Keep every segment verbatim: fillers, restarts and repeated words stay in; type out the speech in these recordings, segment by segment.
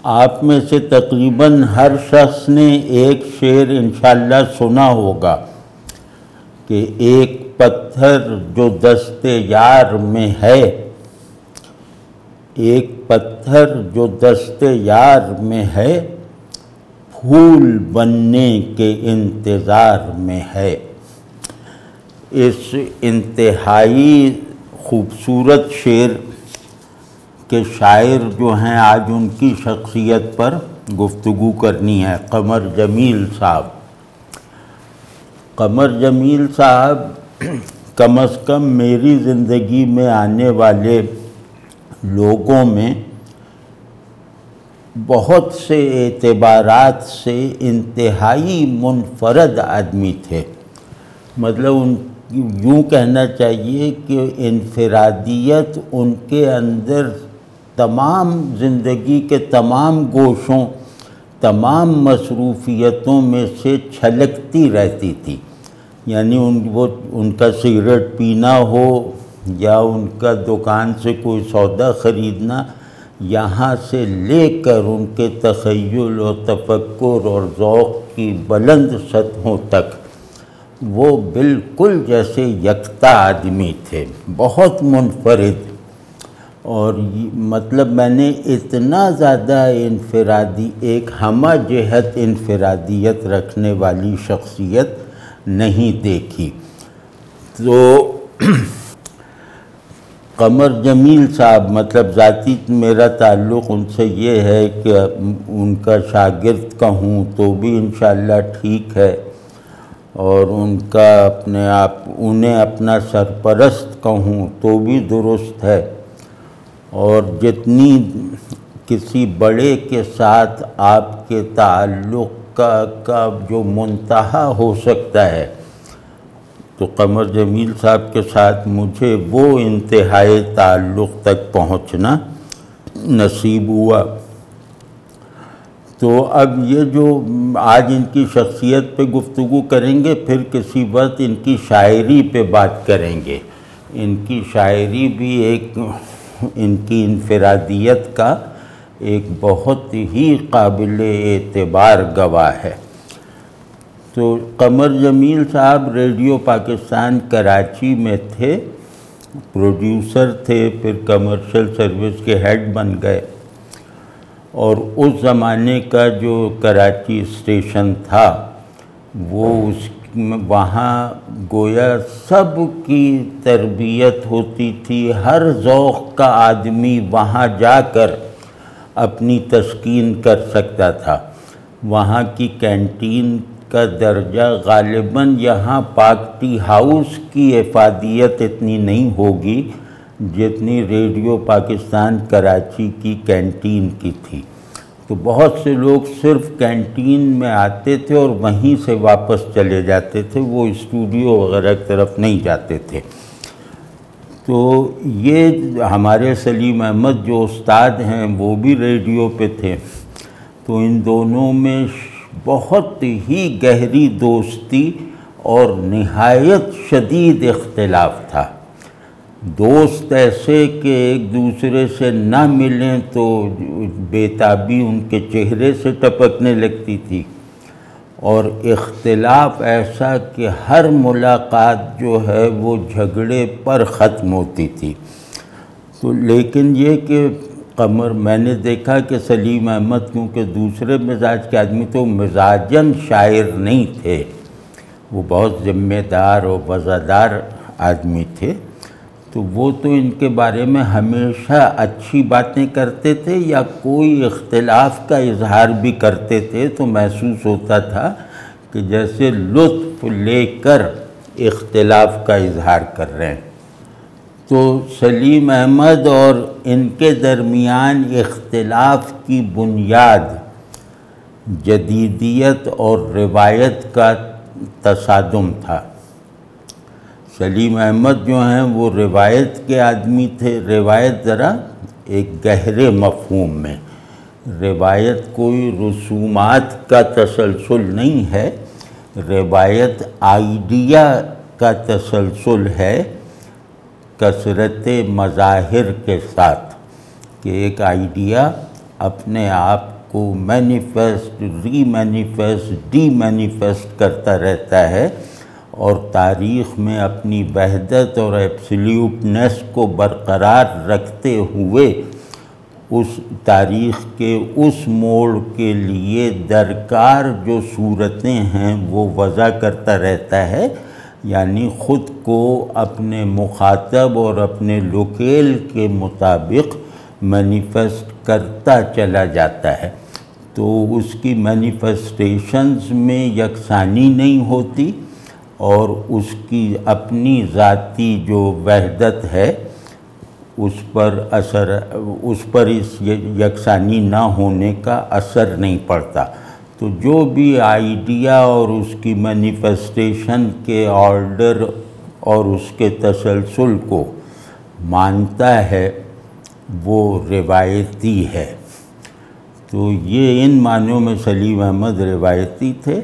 آپ میں سے تقریباً ہر شخص نے ایک شعر انشاءاللہ سنا ہوگا کہ ایک پتھر جو دست یار میں ہے، ایک پتھر جو دست یار میں ہے، پھول بننے کے انتظار میں ہے۔ اس انتہائی خوبصورت شعر کے شاعر جو ہیں، آج ان کی شخصیت پر گفتگو کرنی ہے، قمر جمیل صاحب۔ قمر جمیل صاحب کم از کم میری زندگی میں آنے والے لوگوں میں بہت سے اعتبارات سے انتہائی منفرد آدمی تھے۔ مطلب ان یوں کہنا چاہیے کہ انفرادیت ان کے اندر تمام زندگی کے تمام گوشوں، تمام مصروفیتوں میں سے چھلکتی رہتی تھی۔ یعنی ان وہ ان کا سگریٹ پینا ہو یا ان کا دکان سے کوئی سودا خریدنا، یہاں سے لے کر ان کے تخیل و تفکر اور ذوق کی بلند سطحوں تک وہ بالکل جیسے یکتا آدمی تھے، بہت منفرد۔ اور مطلب میں نے اتنا زیادہ انفرادی، ایک ہمہ جہت انفرادیت رکھنے والی شخصیت نہیں دیکھی۔ تو قمر جمیل صاحب، مطلب ذاتی میرا تعلق ان سے یہ ہے کہ ان کا شاگرد کہوں تو بھی انشاءاللہ ٹھیک ہے، اور ان کا اپنے آپ انہیں اپنا سرپرست کہوں تو بھی درست ہے۔ اور جتنی کسی بڑے کے ساتھ آپ کے تعلق کا کا جو منتہا ہو سکتا ہے، تو قمر جمیل صاحب کے ساتھ مجھے وہ انتہائی تعلق تک پہنچنا نصیب ہوا۔ تو اب یہ جو آج ان کی شخصیت پہ گفتگو کریں گے، پھر کسی وقت ان کی شاعری پہ بات کریں گے۔ ان کی شاعری بھی ایک ان کی انفرادیت کا ایک بہت ہی قابل اعتبار گواہ ہے۔ تو قمر جمیل صاحب ریڈیو پاکستان کراچی میں تھے، پروڈیوسر تھے، پھر کمرشل سروس کے ہیڈ بن گئے۔ اور اس زمانے کا جو کراچی اسٹیشن تھا، وہ اس وہاں گویا سب کی تربیت ہوتی تھی، ہر ذوق کا آدمی وہاں جا کر اپنی تسکین کر سکتا تھا۔ وہاں کی کینٹین کا درجہ غالباً یہاں پاک ٹی ہاؤس کی افادیت اتنی نہیں ہوگی جتنی ریڈیو پاکستان کراچی کی کینٹین کی تھی۔ تو بہت سے لوگ صرف کینٹین میں آتے تھے اور وہیں سے واپس چلے جاتے تھے، وہ اسٹوڈیو وغیرہ کی طرف نہیں جاتے تھے۔ تو یہ ہمارے سلیم احمد جو استاد ہیں وہ بھی ریڈیو پہ تھے، تو ان دونوں میں بہت ہی گہری دوستی اور نہایت شدید اختلاف تھا۔ دوست ایسے کہ ایک دوسرے سے نہ ملیں تو بےتابی ان کے چہرے سے ٹپکنے لگتی تھی، اور اختلاف ایسا کہ ہر ملاقات جو ہے وہ جھگڑے پر ختم ہوتی تھی۔ تو لیکن یہ کہ قمر، میں نے دیکھا کہ سلیم احمد کیونکہ دوسرے مزاج کے آدمی تو مزاجاً شاعر نہیں تھے، وہ بہت ذمہ دار اور وفادار آدمی تھے، تو وہ تو ان کے بارے میں ہمیشہ اچھی باتیں کرتے تھے، یا کوئی اختلاف کا اظہار بھی کرتے تھے تو محسوس ہوتا تھا کہ جیسے لطف لے کر اختلاف کا اظہار کر رہے ہیں۔ تو سلیم احمد اور ان کے درمیان اختلاف کی بنیاد جدیدیت اور روایت کا تصادم تھا۔ سلیم احمد جو ہیں وہ روایت کے آدمی تھے، روایت ذرا ایک گہرے مفہوم میں، روایت کوئی رسومات کا تسلسل نہیں ہے، روایت آئیڈیا کا تسلسل ہے کثرت مظاہر کے ساتھ، کہ ایک آئیڈیا اپنے آپ کو manifest re manifest de manifest کرتا رہتا ہے اور تاریخ میں اپنی وحدت اور ایبسلیوٹنس کو برقرار رکھتے ہوئے اس تاریخ کے اس موڑ کے لیے درکار جو صورتیں ہیں وہ وضع کرتا رہتا ہے، یعنی خود کو اپنے مخاطب اور اپنے لوکیل کے مطابق مینیفیسٹ کرتا چلا جاتا ہے۔ تو اس کی مینیفیسٹیشنز میں یکسانی نہیں ہوتی اور اس کی اپنی ذاتی جو وحدت ہے اس پر اثر اس پر اس یکسانی نہ ہونے کا اثر نہیں پڑتا۔ تو جو بھی آئیڈیا اور اس کی مینیفیسٹیشن کے آرڈر اور اس کے تسلسل کو مانتا ہے وہ روایتی ہے۔ تو یہ ان معنوں میں سلیم احمد روایتی تھے،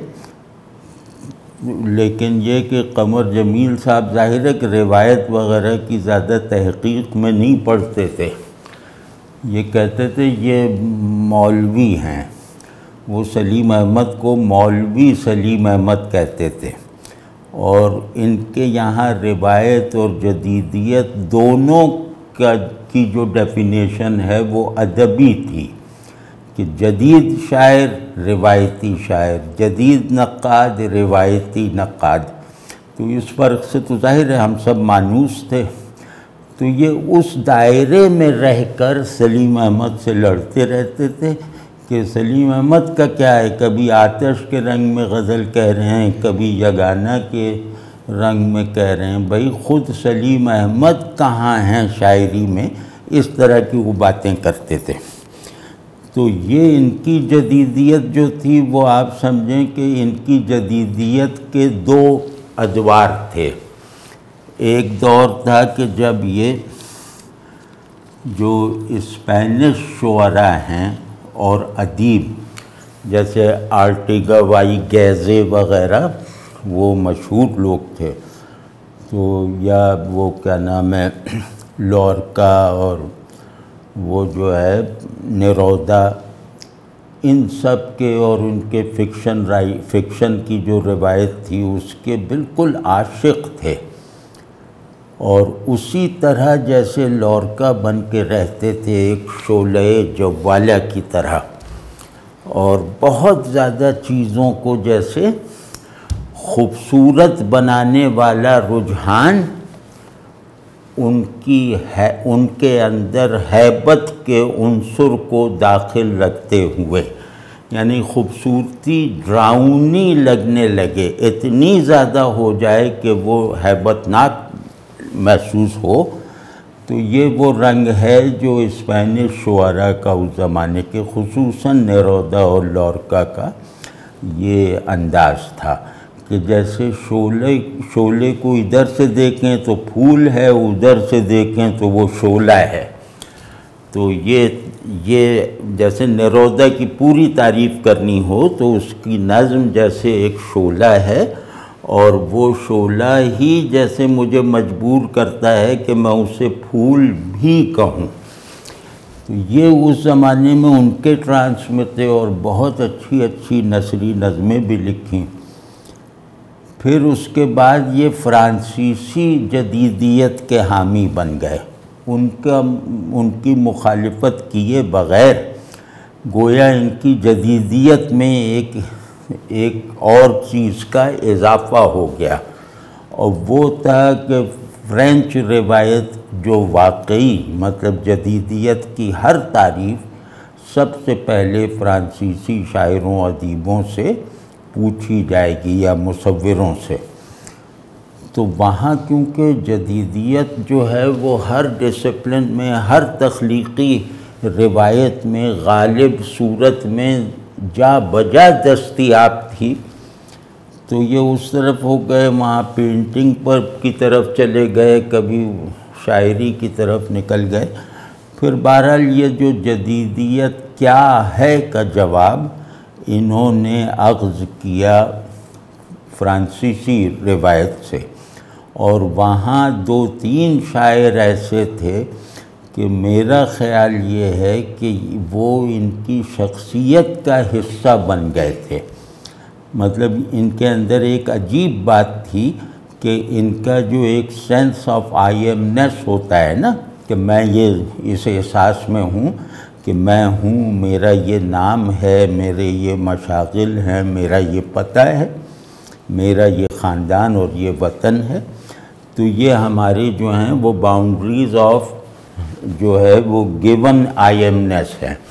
لیکن یہ کہ قمر جمیل صاحب ظاہر ہے کہ روایت وغیرہ کی زیادہ تحقیق میں نہیں پڑھتے تھے، یہ کہتے تھے یہ مولوی ہیں، وہ سلیم احمد کو مولوی سلیم احمد کہتے تھے، اور ان کے یہاں روایت اور جدیدیت دونوں کا کی جو ڈیفینیشن ہے وہ ادبی تھی کہ جدید شاعر روایتی شاعر، جدید نقاد روایتی نقاد۔ تو اس فرق سے تو ظاہر ہے ہم سب مانوس تھے، تو یہ اس دائرے میں رہ کر سلیم احمد سے لڑتے رہتے تھے کہ سلیم احمد کا کیا ہے، کبھی آتش کے رنگ میں غزل کہہ رہے ہیں، کبھی یگانہ کے رنگ میں کہہ رہے ہیں، بھئی خود سلیم احمد کہاں ہیں شاعری میں، اس طرح کی وہ باتیں کرتے تھے۔ تو یہ ان کی جدیدیت جو تھی وہ آپ سمجھیں کہ ان کی جدیدیت کے دو ادوار تھے۔ ایک دور تھا کہ جب یہ جو اسپینش شعراء ہیں اور ادیب جیسے آرٹیگا وائی گیزے وغیرہ وہ مشہور لوگ تھے، تو یا وہ کیا نام ہے لورکا اور وہ جو ہے نیرودا، ان سب کے اور ان کے فکشن رائی فکشن کی جو روایت تھی اس کے بالکل عاشق تھے، اور اسی طرح جیسے لورکا بن کے رہتے تھے ایک شعلہ جوالہ کی طرح، اور بہت زیادہ چیزوں کو جیسے خوبصورت بنانے والا رجحان ان کی ہے ان کے اندر ہیبت کے عنصر کو داخل رکھتے ہوئے، یعنی خوبصورتی ڈراؤنی لگنے لگے، اتنی زیادہ ہو جائے کہ وہ ہیبت ناک محسوس ہو۔ تو یہ وہ رنگ ہے جو اسپینش شعراء کا اس زمانے کے خصوصاً نیرودا اور لورکا کا یہ انداز تھا کہ جیسے شعلے شعلے کو ادھر سے دیکھیں تو پھول ہے، ادھر سے دیکھیں تو وہ شعلہ ہے۔ تو یہ یہ جیسے نیرودا کی پوری تعریف کرنی ہو تو اس کی نظم جیسے ایک شعلہ ہے، اور وہ شعلہ ہی جیسے مجھے مجبور کرتا ہے کہ میں اسے پھول بھی کہوں۔ تو یہ اس زمانے میں ان کے ٹرانس میں تھے، اور بہت اچھی اچھی نثری نظمیں بھی لکھیں۔ پھر اس کے بعد یہ فرانسیسی جدیدیت کے حامی بن گئے، ان کا ان کی مخالفت کیے بغیر گویا ان کی جدیدیت میں ایک ایک اور چیز کا اضافہ ہو گیا، اور وہ تھا کہ فرینچ روایت جو واقعی مطلب جدیدیت کی ہر تعریف سب سے پہلے فرانسیسی شاعروں ادیبوں سے پوچھی جائے گی یا مصوروں سے۔ تو وہاں کیونکہ جدیدیت جو ہے وہ ہر ڈسپلن میں، ہر تخلیقی روایت میں غالب صورت میں جا بجا دستیاب تھی، تو یہ اس طرف ہو گئے، وہاں پینٹنگ پر کی طرف چلے گئے، کبھی شاعری کی طرف نکل گئے۔ پھر بہرحال یہ جو جدیدیت کیا ہے کا جواب انہوں نے اخذ کیا فرانسیسی روایت سے، اور وہاں دو تین شاعر ایسے تھے کہ کہ میرا خیال یہ ہے کہ وہ ان کی شخصیت کا حصہ بن گئے تھے. مطلب ان کے اندر ایک عجیب بات تھی کہ ان کا جو ایک سینس آف آئی ایم نیس ہوتا ہے نا، کہ میں یہ اس احساس میں ہوں کہ میں ہوں، میرا یہ نام ہے، میرے یہ مشاغل ہیں، میرا یہ پتہ ہے، میرا یہ خاندان اور یہ وطن ہے. تو یہ ہماری جو ہیں وہ باؤنڈریز آف جو ہے وہ گیون آئی ایم نیس ہے.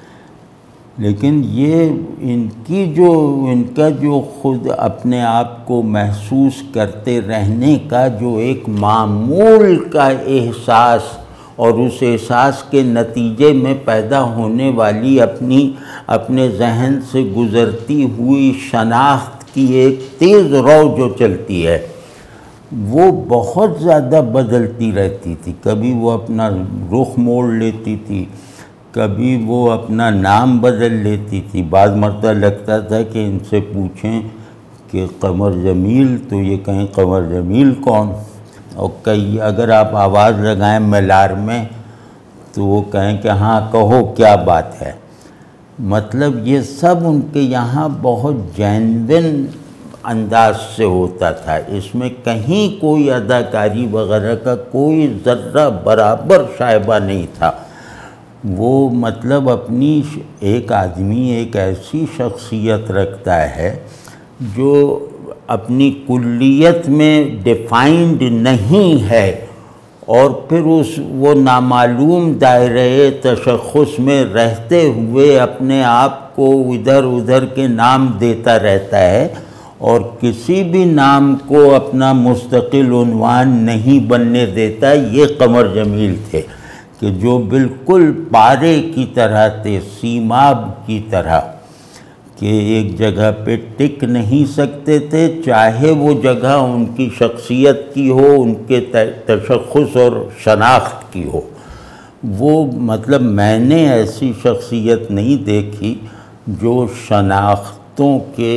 لیکن یہ ان کی جو ان کا جو خود اپنے آپ کو محسوس کرتے رہنے کا جو ایک معمول کا احساس اور اس احساس کے نتیجے میں پیدا ہونے والی اپنی اپنے ذہن سے گزرتی ہوئی شناخت کی ایک تیز رو جو چلتی ہے، وہ بہت زیادہ بدلتی رہتی تھی. کبھی وہ اپنا رخ موڑ لیتی تھی، کبھی وہ اپنا نام بدل لیتی تھی. بعض مرتبہ لگتا تھا کہ ان سے پوچھیں کہ قمر جمیل، تو یہ کہیں قمر جمیل کون، اور کئی اگر آپ آواز لگائیں ملار میں تو وہ کہیں کہ ہاں کہو کیا بات ہے. مطلب یہ سب ان کے یہاں بہت جینوین انداز سے ہوتا تھا. اس میں کہیں کوئی اداکاری وغیرہ کا کوئی ذرہ برابر شائبہ نہیں تھا. وہ مطلب اپنی ایک آدمی ایک ایسی شخصیت رکھتا ہے جو اپنی کلیت میں ڈیفائنڈ نہیں ہے، اور پھر اس وہ نامعلوم دائرۂ تشخص میں رہتے ہوئے اپنے آپ کو ادھر ادھر کے نام دیتا رہتا ہے، اور کسی بھی نام کو اپنا مستقل عنوان نہیں بننے دیتا. یہ قمر جمیل تھے کہ جو بالکل پارے کی طرح تھے، سیماب کی طرح، کہ ایک جگہ پہ ٹک نہیں سکتے تھے، چاہے وہ جگہ ان کی شخصیت کی ہو، ان کے تشخص اور شناخت کی ہو. وہ مطلب میں نے ایسی شخصیت نہیں دیکھی جو شناختوں کے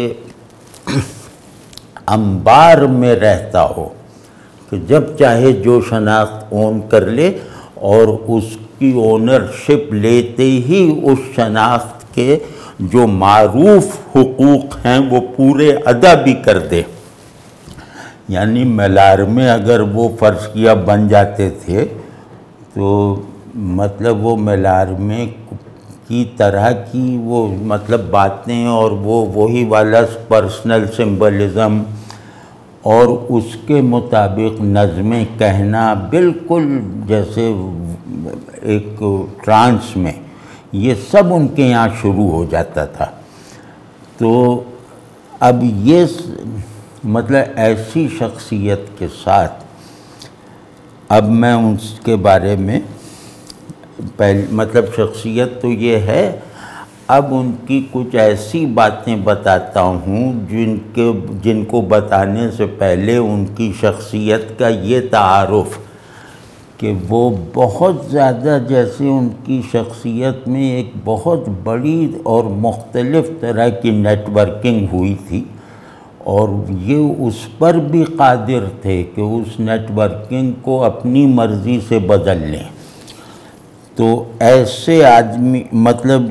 انبار میں رہتا ہو، کہ جب چاہے جو شناخت اون کر لے اور اس کی اونرشپ لیتے ہی اس شناخت کے جو معروف حقوق ہیں وہ پورے ادا بھی کر دے. یعنی ملار میں اگر وہ فرض کیا بن جاتے تھے تو مطلب وہ ملار میں کی طرح کی وہ مطلب باتیں اور وہ وہی والا پرسنل سمبلزم اور اس کے مطابق نظمیں کہنا، بالکل جیسے ایک ٹرانس میں، یہ سب ان کے یہاں شروع ہو جاتا تھا. تو اب یہ مطلب ایسی شخصیت کے ساتھ اب میں اس کے بارے میں پہل مطلب شخصیت تو یہ ہے، اب ان کی کچھ ایسی باتیں بتاتا ہوں جن کے جن کو بتانے سے پہلے ان کی شخصیت کا یہ تعارف کہ وہ بہت زیادہ جیسے ان کی شخصیت میں ایک بہت بڑی اور مختلف طرح کی نیٹ ورکنگ ہوئی تھی، اور یہ اس پر بھی قادر تھے کہ اس نیٹ ورکنگ کو اپنی مرضی سے بدل لیں. تو ایسے آدمی مطلب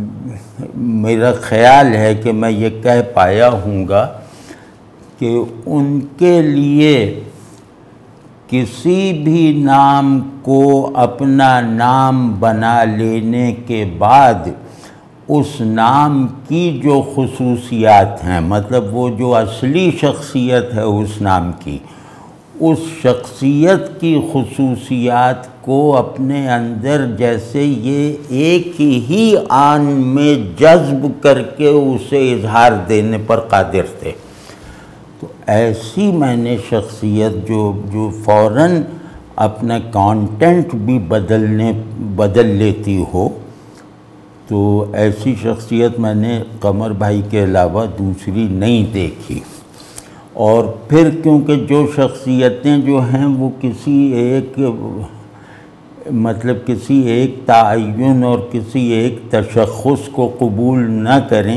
میرا خیال ہے کہ میں یہ کہہ پایا ہوں گا کہ ان کے لیے کسی بھی نام کو اپنا نام بنا لینے کے بعد اس نام کی جو خصوصیات ہیں، مطلب وہ جو اصلی شخصیت ہے اس نام کی، اس شخصیت کی خصوصیات کو اپنے اندر جیسے یہ ایک ہی آن میں جذب کر کے اسے اظہار دینے پر قادر تھے. تو ایسی میں نے شخصیت جو جو فوراً اپنا کانٹینٹ بھی بدلنے بدل لیتی ہو، تو ایسی شخصیت میں نے قمر بھائی کے علاوہ دوسری نہیں دیکھی. اور پھر کیونکہ جو شخصیتیں جو ہیں وہ کسی ایک مطلب کسی ایک تعین اور کسی ایک تشخص کو قبول نہ کریں،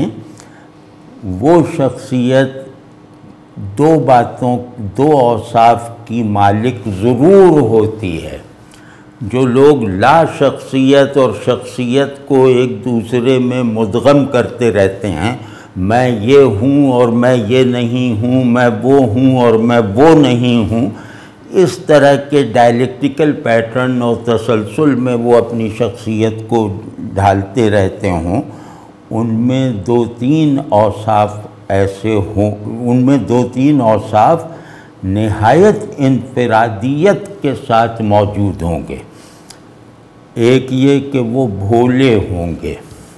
وہ شخصیت دو باتوں دو اوصاف کی مالک ضرور ہوتی ہے. جو لوگ لا شخصیت اور شخصیت کو ایک دوسرے میں مدغم کرتے رہتے ہیں، میں یہ ہوں اور میں یہ نہیں ہوں، میں وہ ہوں اور میں وہ نہیں ہوں، اس طرح کے ڈائلیکٹیکل پیٹرن اور تسلسل میں وہ اپنی شخصیت کو ڈھالتے رہتے ہوں، ان میں دو تین اوصاف ایسے ہوں ان میں دو تین اوصاف نہایت انفرادیت کے ساتھ موجود ہوں گے۔ ایک یہ کہ وہ بھولے ہوں گے،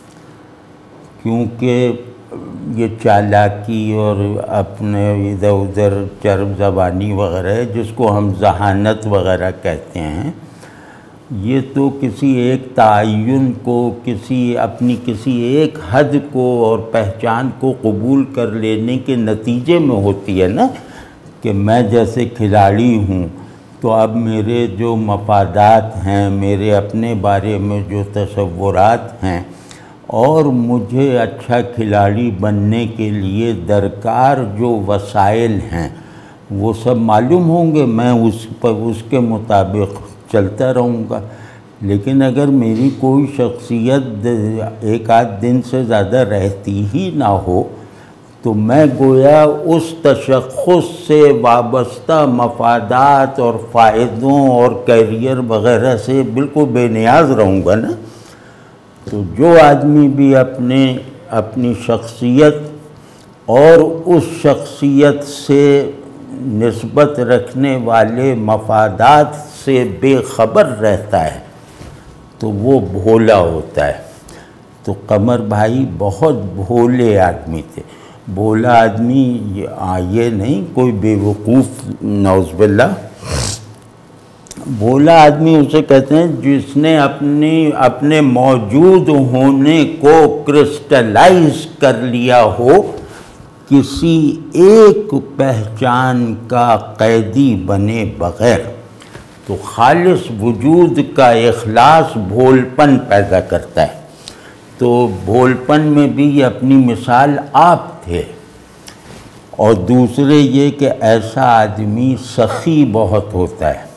کیونکہ یہ چالاکی اور اپنے ادھر ادھر چرب زبانی وغیرہ ہے، جس کو ہم ذہانت وغیرہ کہتے ہیں، یہ تو کسی ایک تعین کو، کسی اپنی کسی ایک حد کو اور پہچان کو قبول کر لینے کے نتیجے میں ہوتی ہے نا، کہ میں جیسے کھلاڑی ہوں تو اب میرے جو مفادات ہیں، میرے اپنے بارے میں جو تصورات ہیں، اور مجھے اچھا کھلاڑی بننے کے لیے درکار جو وسائل ہیں وہ سب معلوم ہوں گے، میں اس پر اس کے مطابق چلتا رہوں گا۔ لیکن اگر میری کوئی شخصیت ایک آدھ دن سے زیادہ رہتی ہی نہ ہو تو میں گویا اس تشخص سے وابستہ مفادات اور فائدوں اور کیریئر وغیرہ سے بالکل بے نیاز رہوں گا نا۔ تو جو آدمی بھی اپنے اپنی شخصیت اور اس شخصیت سے نسبت رکھنے والے مفادات سے بے خبر رہتا ہے تو وہ بھولا ہوتا ہے۔ تو قمر بھائی بہت بھولے آدمی تھے۔ بھولا آدمی یہ نہیں کوئی بے وقوف، نعوذ باللہ، بھولا آدمی اسے کہتے ہیں جس نے اپنی اپنے موجود ہونے کو کرسٹلائز کر لیا ہو، کسی ایک پہچان کا قیدی بنے بغیر۔ تو خالص وجود کا اخلاص بھولپن پیدا کرتا ہے۔ تو بھولپن میں بھی اپنی مثال آپ تھے۔ اور دوسرے یہ کہ ایسا آدمی سخی بہت ہوتا ہے،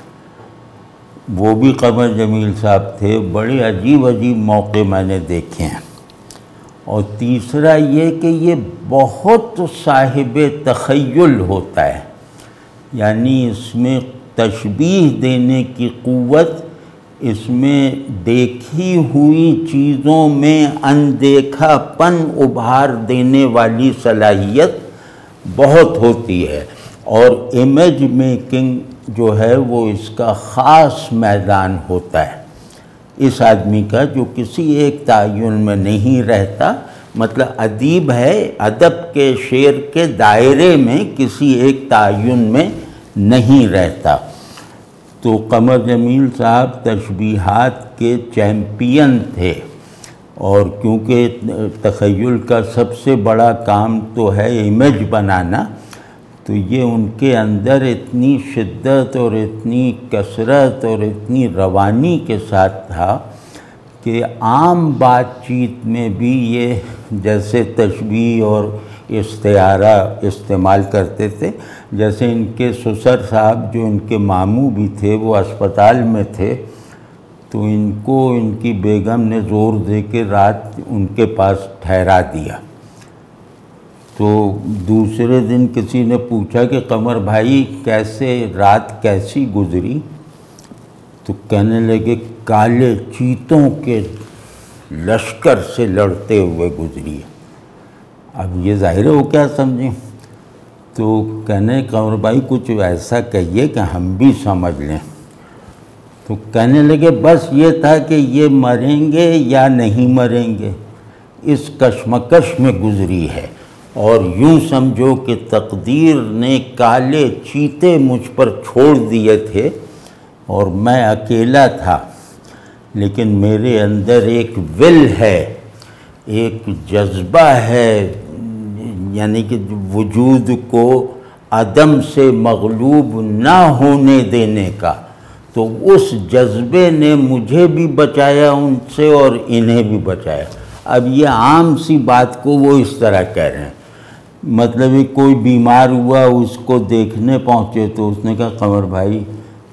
وہ بھی قمر جمیل صاحب تھے۔ بڑے عجیب عجیب موقع میں نے دیکھے ہیں۔ اور تیسرا یہ کہ یہ بہت صاحب تخیل ہوتا ہے، یعنی اس میں تشبیہ دینے کی قوت، اس میں دیکھی ہوئی چیزوں میں اندیکھا پن ابھار دینے والی صلاحیت بہت ہوتی ہے، اور امیج میکنگ جو ہے وہ اس کا خاص میدان ہوتا ہے اس آدمی کا، جو کسی ایک تعین میں نہیں رہتا۔ مطلب ادیب ہے، ادب کے شعر کے دائرے میں کسی ایک تعین میں نہیں رہتا۔ تو قمر جمیل صاحب تشبیہات کے چیمپئن تھے، اور کیونکہ تخیل کا سب سے بڑا کام تو ہے امیج بنانا، تو یہ ان کے اندر اتنی شدت اور اتنی کثرت اور اتنی روانی کے ساتھ تھا کہ عام بات چیت میں بھی یہ جیسے تشبیہ اور استعارہ استعمال کرتے تھے۔ جیسے ان کے سسر صاحب جو ان کے ماموں بھی تھے، وہ اسپتال میں تھے، تو ان کو ان کی بیگم نے زور دے کے رات ان کے پاس ٹھہرا دیا۔ تو دوسرے دن کسی نے پوچھا کہ قمر بھائی کیسے رات کیسی گزری؟ تو کہنے لگے کالے چیتوں کے لشکر سے لڑتے ہوئے گزری ہے۔ اب یہ ظاہر ہے وہ کیا سمجھیں؟ تو کہنے قمر بھائی کچھ ایسا کہیے کہ ہم بھی سمجھ لیں۔ تو کہنے لگے بس یہ تھا کہ یہ مریں گے یا نہیں مریں گے، اس کشمکش میں گزری ہے، اور یوں سمجھو کہ تقدیر نے کالے چیتے مجھ پر چھوڑ دیے تھے اور میں اکیلا تھا، لیکن میرے اندر ایک ول ہے، ایک جذبہ ہے، یعنی کہ وجود کو عدم سے مغلوب نہ ہونے دینے کا۔ تو اس جذبے نے مجھے بھی بچایا ان سے اور انہیں بھی بچایا۔ اب یہ عام سی بات کو وہ اس طرح کہہ رہے ہیں، مطلب کوئی بیمار ہوا، اس کو دیکھنے پہنچے تو اس نے کہا قمر بھائی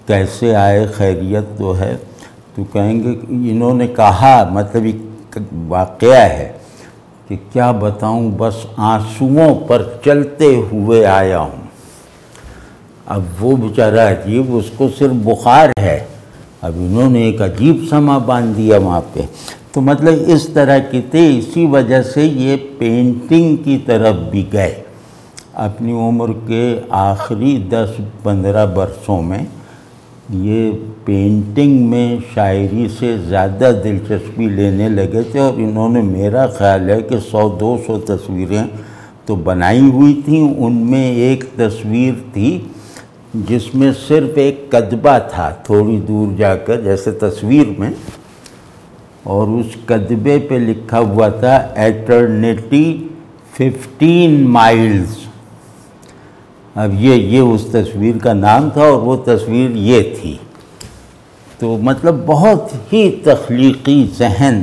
کیسے آئے، خیریت تو ہے؟ تو کہیں گے انہوں نے کہا، مطلب ایک واقعہ ہے کہ کیا بتاؤں، بس آنسوؤں پر چلتے ہوئے آیا ہوں۔ اب وہ بیچارہ عجیب، اس کو صرف بخار ہے، اب انہوں نے ایک عجیب سما باندھ دیا وہاں پہ۔ تو مطلب اس طرح کی تھے، اسی وجہ سے یہ پینٹنگ کی طرف بھی گئے۔ اپنی عمر کے آخری دس پندرہ برسوں میں یہ پینٹنگ میں شاعری سے زیادہ دلچسپی لینے لگے تھے، اور انہوں نے میرا خیال ہے کہ سو دو سو تصویریں تو بنائی ہوئی تھیں۔ ان میں ایک تصویر تھی جس میں صرف ایک کتبہ تھا تھوڑی دور جا کر جیسے تصویر میں، اور اس کتبے پہ لکھا ہوا تھا ایٹرنیٹی ففٹین مائلز۔ اب یہ یہ اس تصویر کا نام تھا، اور وہ تصویر یہ تھی۔ تو مطلب بہت ہی تخلیقی ذہن،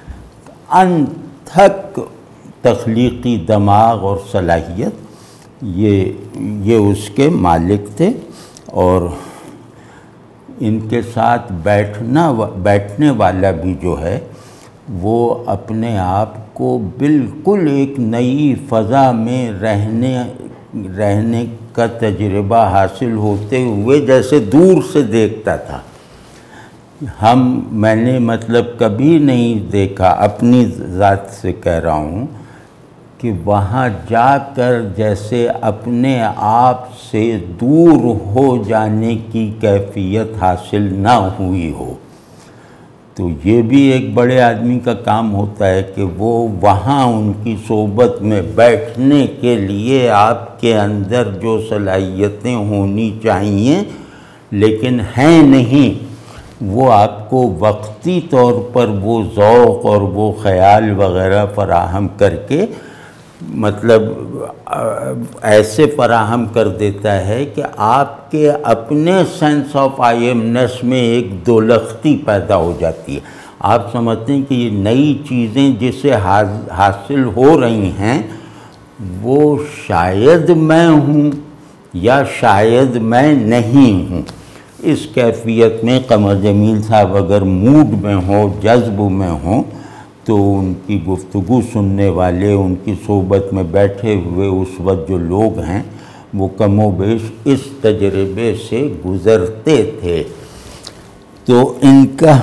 انتھک تخلیقی دماغ اور صلاحیت، یہ یہ اس کے مالک تھے۔ اور ان کے ساتھ بیٹھنا بیٹھنے والا بھی جو ہے وہ اپنے آپ کو بالکل ایک نئی فضا میں رہنے رہنے کا تجربہ حاصل ہوتے ہوئے جیسے دور سے دیکھتا تھا۔ ہم میں نے مطلب کبھی نہیں دیکھا، اپنی ذات سے کہہ رہا ہوں، کہ وہاں جا کر جیسے اپنے آپ سے دور ہو جانے کی کیفیت حاصل نہ ہوئی ہو۔ تو یہ بھی ایک بڑے آدمی کا کام ہوتا ہے کہ وہ وہاں ان کی صحبت میں بیٹھنے کے لیے آپ کے اندر جو صلاحیتیں ہونی چاہیے لیکن ہیں نہیں، وہ آپ کو وقتی طور پر وہ ذوق اور وہ خیال وغیرہ فراہم کر کے مطلب ایسے فراہم کر دیتا ہے کہ آپ کے اپنے سینس آف آئی ایمنس میں ایک دولختی پیدا ہو جاتی ہے۔ آپ سمجھتے ہیں کہ یہ نئی چیزیں جسے حاصل ہو رہی ہیں وہ شاید میں ہوں یا شاید میں نہیں ہوں۔ اس کیفیت میں قمر جمیل صاحب اگر موڈ میں ہوں، جذب میں ہوں، تو ان کی گفتگو سننے والے، ان کی صحبت میں بیٹھے ہوئے اس وقت جو لوگ ہیں وہ کم و بیش اس تجربے سے گزرتے تھے۔ تو ان کا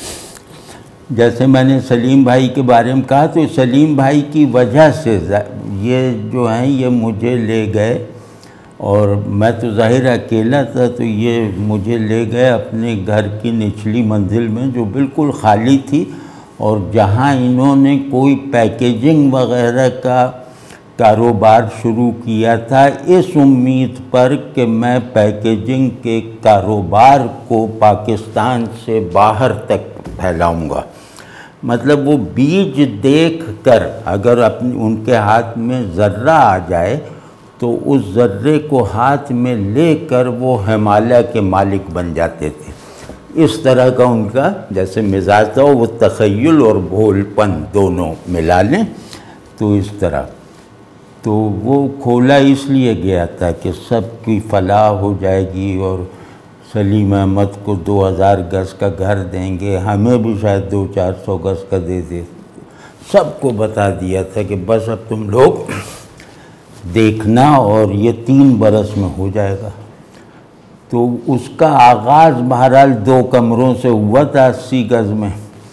جیسے میں نے سلیم بھائی کے بارے میں کہا، تو سلیم بھائی کی وجہ سے یہ جو ہیں یہ مجھے لے گئے، اور میں تو ظاہر اکیلا تھا، تو یہ مجھے لے گئے اپنے گھر کی نچلی منزل میں جو بالکل خالی تھی، اور جہاں انہوں نے کوئی پیکیجنگ وغیرہ کا کاروبار شروع کیا تھا اس امید پر کہ میں پیکیجنگ کے کاروبار کو پاکستان سے باہر تک پھیلاؤں گا۔ مطلب وہ بیج دیکھ کر اگر اپنی ان کے ہاتھ میں ذرہ آ جائے تو اس ذرے کو ہاتھ میں لے کر وہ ہمالیہ کے مالک بن جاتے تھے۔ اس طرح کا ان کا جیسے مزاج تھا، وہ تخیل اور بھول پن دونوں ملا لیں تو اس طرح۔ تو وہ کھولا اس لیے گیا تھا کہ سب کی فلاح ہو جائے گی، اور سلیم احمد کو دو ہزار گز کا گھر دیں گے، ہمیں بھی شاید دو چار سو گز کا دے دے۔ سب کو بتا دیا تھا کہ بس اب تم لوگ دیکھنا، اور یہ تین برس میں ہو جائے گا۔ تو اس کا آغاز بہرحال دو کمروں سے ہوا تھا اسی گز میں۔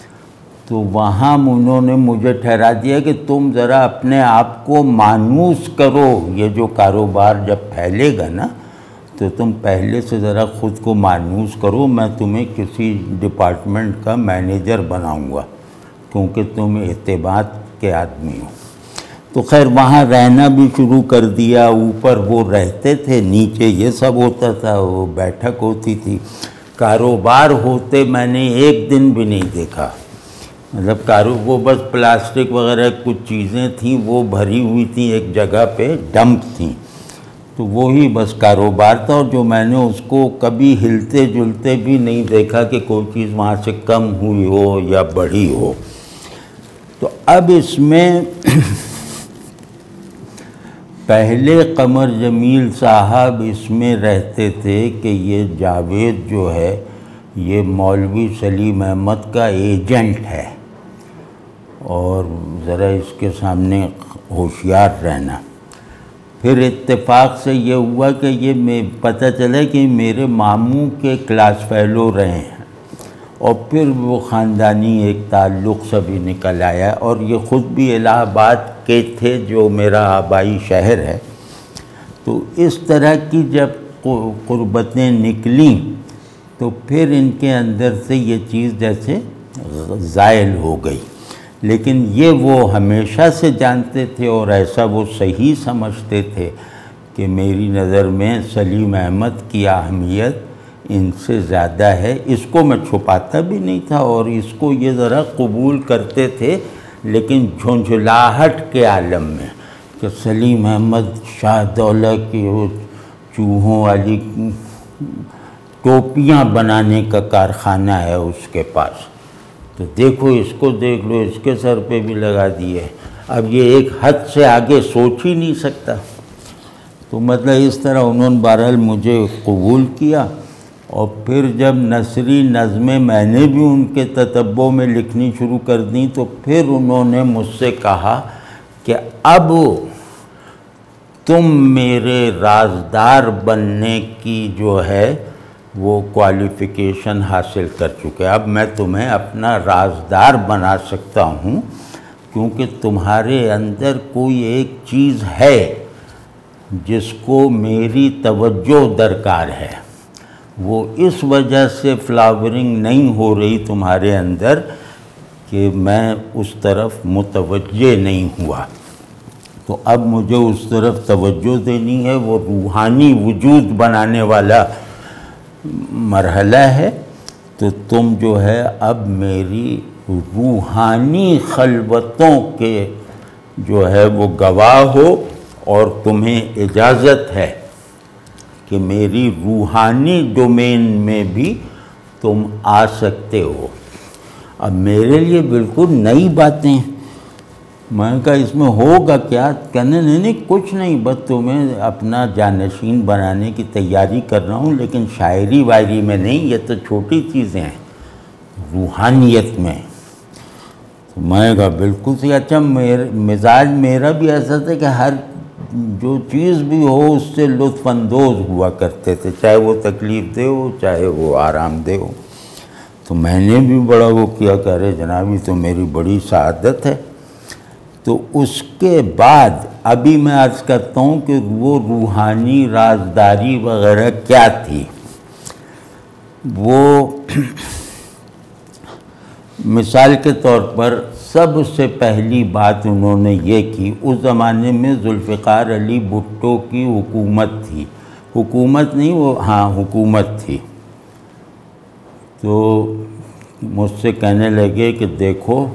تو وہاں انہوں نے مجھے ٹھہرا دیا کہ تم ذرا اپنے آپ کو مانوس کرو، یہ جو کاروبار جب پھیلے گا نا تو تم پہلے سے ذرا خود کو مانوس کرو، میں تمہیں کسی ڈپارٹمنٹ کا مینیجر بناؤں گا کیونکہ تم اعتماد کے آدمی ہو۔ تو خیر وہاں رہنا بھی شروع کر دیا۔ اوپر وہ رہتے تھے، نیچے یہ سب ہوتا تھا، وہ بیٹھک ہوتی تھی۔ کاروبار ہوتے میں نے ایک دن بھی نہیں دیکھا، مطلب کارو وہ بس پلاسٹک وغیرہ کچھ چیزیں تھیں وہ بھری ہوئی تھیں ایک جگہ پہ، ڈمپ تھیں، تو وہی بس کاروبار تھا۔ اور جو میں نے اس کو کبھی ہلتے جلتے بھی نہیں دیکھا کہ کوئی چیز وہاں سے کم ہوئی ہو یا بڑھی ہو۔ تو اب اس میں پہلے قمر جمیل صاحب اس میں رہتے تھے کہ یہ جاوید جو ہے یہ مولوی سلیم احمد کا ایجنٹ ہے اور ذرا اس کے سامنے ہوشیار رہنا۔ پھر اتفاق سے یہ ہوا کہ یہ میں پتہ چلا کہ میرے ماموں کے کلاس فیلو رہے ہیں اور پھر وہ خاندانی ایک تعلق سے بھی نکل آیا اور یہ خود بھی الہ آباد کے تھے جو میرا آبائی شہر ہے۔ تو اس طرح کی جب قربتیں نکلیں تو پھر ان کے اندر سے یہ چیز جیسے زائل ہو گئی، لیکن یہ وہ ہمیشہ سے جانتے تھے اور ایسا وہ صحیح سمجھتے تھے کہ میری نظر میں سلیم احمد کی اہمیت ان سے زیادہ ہے۔ اس کو میں چھپاتا بھی نہیں تھا اور اس کو یہ ذرا قبول کرتے تھے، لیکن جھنجھلاہٹ کے عالم میں کہ سلیم احمد شاہ دولہ کی وہ چوہوں والی ٹوپیاں بنانے کا کارخانہ ہے اس کے پاس، تو دیکھو اس کو دیکھ لو، اس کے سر پہ بھی لگا دیے۔ اب یہ ایک حد سے آگے سوچ ہی نہیں سکتا۔ تو مطلب اس طرح انہوں نے بہرحال مجھے قبول کیا اور پھر جب نثری نظمیں میں نے بھی ان کے تتبع میں لکھنی شروع کر دیں تو پھر انہوں نے مجھ سے کہا کہ اب تم میرے رازدار بننے کی جو ہے وہ کوالیفیکیشن حاصل کر چکے، اب میں تمہیں اپنا رازدار بنا سکتا ہوں کیونکہ تمہارے اندر کوئی ایک چیز ہے جس کو میری توجہ درکار ہے، وہ اس وجہ سے فلاورنگ نہیں ہو رہی تمہارے اندر کہ میں اس طرف متوجہ نہیں ہوا، تو اب مجھے اس طرف توجہ دینی ہے، وہ روحانی وجود بنانے والا مرحلہ ہے، تو تم جو ہے اب میری روحانی خلوتوں کے جو ہے وہ گواہ ہو اور تمہیں اجازت ہے کہ میری روحانی ڈومین میں بھی تم آ سکتے ہو۔ اب میرے لیے بالکل نئی باتیں، میں نے کہا اس میں ہوگا کیا؟ کہنے نہیں نہیں کچھ نہیں، بس تمہیں اپنا جانشین بنانے کی تیاری کر رہا ہوں، لیکن شاعری وائری میں نہیں، یہ تو چھوٹی چیزیں ہیں، روحانیت میں۔ تو میں نے کہا بالکل سی، اچھا میرا مزاج میرا بھی ایسا تھا کہ ہر جو چیز بھی ہو اس سے لطف اندوز ہوا کرتے تھے، چاہے وہ تکلیف دہ ہو چاہے وہ آرام دہ ہو۔ تو میں نے بھی بڑا وہ کیا کہ ارے جناب یہ تو میری بڑی سعادت ہے۔ تو اس کے بعد ابھی میں عرض کرتا ہوں کہ وہ روحانی رازداری وغیرہ کیا تھی۔ وہ مثال کے طور پر سب سے پہلی بات انہوں نے یہ کی، اس زمانے میں ذوالفقار علی بھٹو کی حکومت تھی، حکومت نہیں وہ ہاں حکومت تھی، تو مجھ سے کہنے لگے کہ دیکھو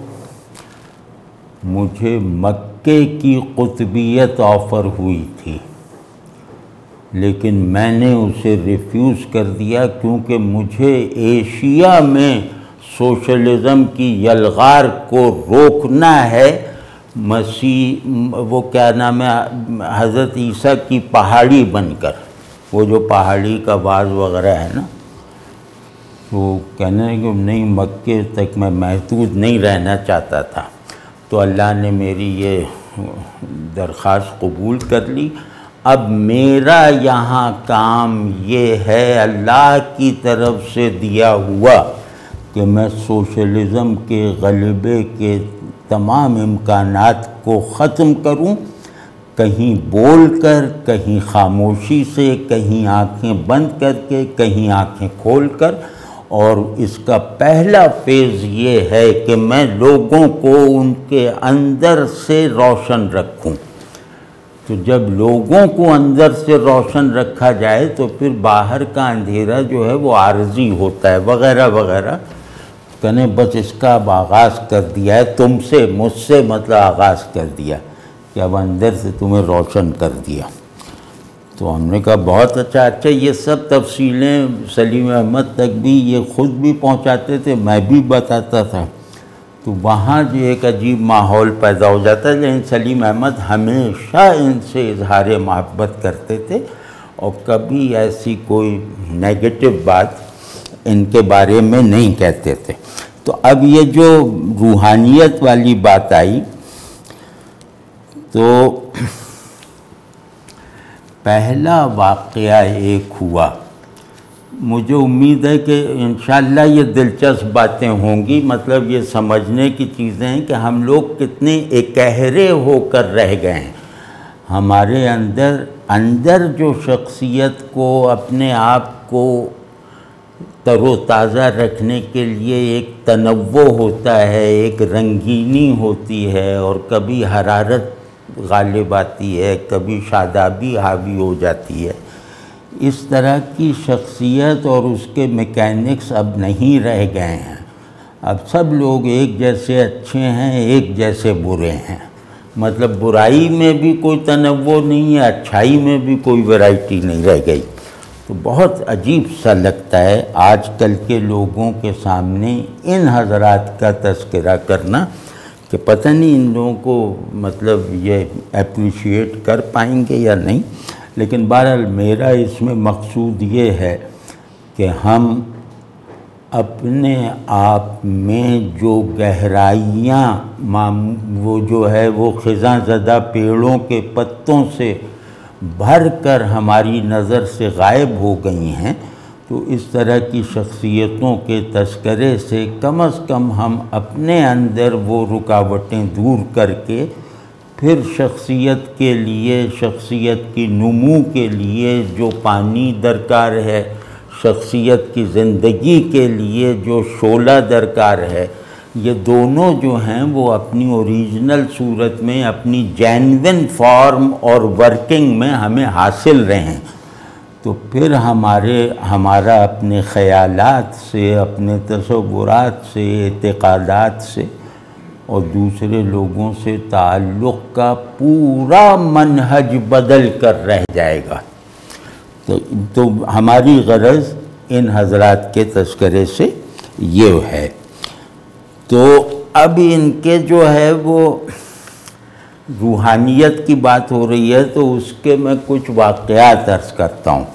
مجھے مکے کی قطبیت آفر ہوئی تھی لیکن میں نے اسے ریفیوز کر دیا کیونکہ مجھے ایشیا میں سوشلزم کی یلغار کو روکنا ہے، مسیح وہ کیا نام ہے حضرت عیسیٰ کی پہاڑی بن کر، وہ جو پہاڑی کا باز وغیرہ ہے نا، تو کہنے کہ نہیں مکے تک میں محدود نہیں رہنا چاہتا تھا، تو اللہ نے میری یہ درخواست قبول کر لی۔ اب میرا یہاں کام یہ ہے اللہ کی طرف سے دیا ہوا کہ میں سوشلزم کے غلبے کے تمام امکانات کو ختم کروں، کہیں بول کر، کہیں خاموشی سے، کہیں آنکھیں بند کر کے، کہیں آنکھیں کھول کر، اور اس کا پہلا فیز یہ ہے کہ میں لوگوں کو ان کے اندر سے روشن رکھوں۔ تو جب لوگوں کو اندر سے روشن رکھا جائے تو پھر باہر کا اندھیرا جو ہے وہ عارضی ہوتا ہے وغیرہ وغیرہ، کہنے بس اس کا اب آغاز کر دیا ہے تم سے، مجھ سے مطلب آغاز کر دیا کہ اب اندر سے تمہیں روشن کر دیا۔ تو ہم نے کہا بہت اچھا۔ اچھا یہ سب تفصیلیں سلیم احمد تک بھی یہ خود بھی پہنچاتے تھے، میں بھی بتاتا تھا، تو وہاں جو ایک عجیب ماحول پیدا ہو جاتا ہے، لیکن سلیم احمد ہمیشہ ان سے اظہار محبت کرتے تھے اور کبھی ایسی کوئی نیگیٹو بات ان کے بارے میں نہیں کہتے تھے۔ تو اب یہ جو روحانیت والی بات آئی، تو پہلا واقعہ ایک ہوا، مجھے امید ہے کہ انشاءاللہ یہ دلچسپ باتیں ہوں گی، مطلب یہ سمجھنے کی چیزیں ہیں کہ ہم لوگ کتنے اکہرے ہو کر رہ گئے ہیں۔ ہمارے اندر اندر جو شخصیت کو اپنے آپ کو تر و تازہ رکھنے کے لیے ایک تنوع ہوتا ہے، ایک رنگینی ہوتی ہے، اور کبھی حرارت غالب آتی ہے، کبھی شادابی حاوی ہو جاتی ہے، اس طرح کی شخصیت اور اس کے میکینکس اب نہیں رہ گئے ہیں۔ اب سب لوگ ایک جیسے اچھے ہیں، ایک جیسے برے ہیں، مطلب برائی میں بھی کوئی تنوع نہیں ہے، اچھائی میں بھی کوئی ورائٹی نہیں رہ گئی۔ تو بہت عجیب سا لگتا ہے آج کل کے لوگوں کے سامنے ان حضرات کا تذکرہ کرنا، کہ پتہ نہیں ان لوگوں کو مطلب یہ اپریشیٹ کر پائیں گے یا نہیں، لیکن بہرحال میرا اس میں مقصود یہ ہے کہ ہم اپنے آپ میں جو گہرائیاں وہ جو ہے وہ خزاں زدہ پیڑوں کے پتوں سے بھر کر ہماری نظر سے غائب ہو گئی ہیں، تو اس طرح کی شخصیتوں کے تذکرے سے کم از کم ہم اپنے اندر وہ رکاوٹیں دور کر کے پھر شخصیت کے لیے، شخصیت کی نمو کے لیے جو پانی درکار ہے، شخصیت کی زندگی کے لیے جو شعلہ درکار ہے، یہ دونوں جو ہیں وہ اپنی اوریجنل صورت میں، اپنی جینوین فارم اور ورکنگ میں ہمیں حاصل رہیں، تو پھر ہمارے ہمارا اپنے خیالات سے، اپنے تصورات سے، اعتقادات سے اور دوسرے لوگوں سے تعلق کا پورا منہج بدل کر رہ جائے گا۔ تو تو ہماری غرض ان حضرات کے تذکرے سے یہ ہے۔ تو اب ان کے جو ہے وہ روحانیت کی بات ہو رہی ہے، تو اس کے میں کچھ واقعات عرض کرتا ہوں۔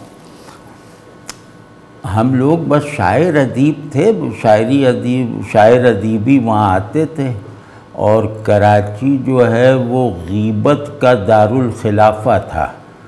ہم لوگ بس شاعر ادیب تھے، شاعری ادیب شاعر ادیبی وہاں آتے تھے، اور کراچی جو ہے وہ غیبت کا دارالخلافہ تھا،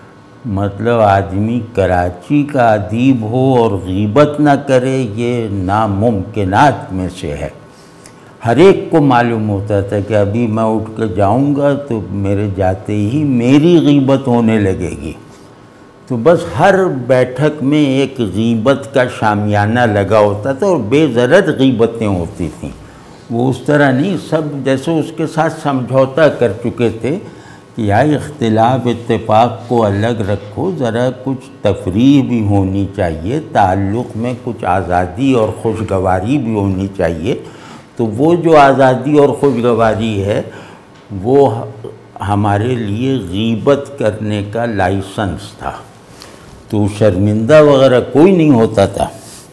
مطلب آدمی کراچی کا ادیب ہو اور غیبت نہ کرے یہ ناممکنات میں سے ہے۔ ہر ایک کو معلوم ہوتا تھا کہ ابھی میں اٹھ کے جاؤں گا تو میرے جاتے ہی میری غیبت ہونے لگے گی، تو بس ہر بیٹھک میں ایک غیبت کا شامیانہ لگا ہوتا تھا، اور بے ضرر غیبتیں ہوتی تھیں۔ وہ اس طرح نہیں، سب جیسے اس کے ساتھ سمجھوتا کر چکے تھے کہ یا اختلاف اتفاق کو الگ رکھو، ذرا کچھ تفریح بھی ہونی چاہیے، تعلق میں کچھ آزادی اور خوشگواری بھی ہونی چاہیے۔ تو وہ جو آزادی اور خوشگواری ہے وہ ہمارے لیے غیبت کرنے کا لائسنس تھا، تو شرمندہ وغیرہ کوئی نہیں ہوتا تھا۔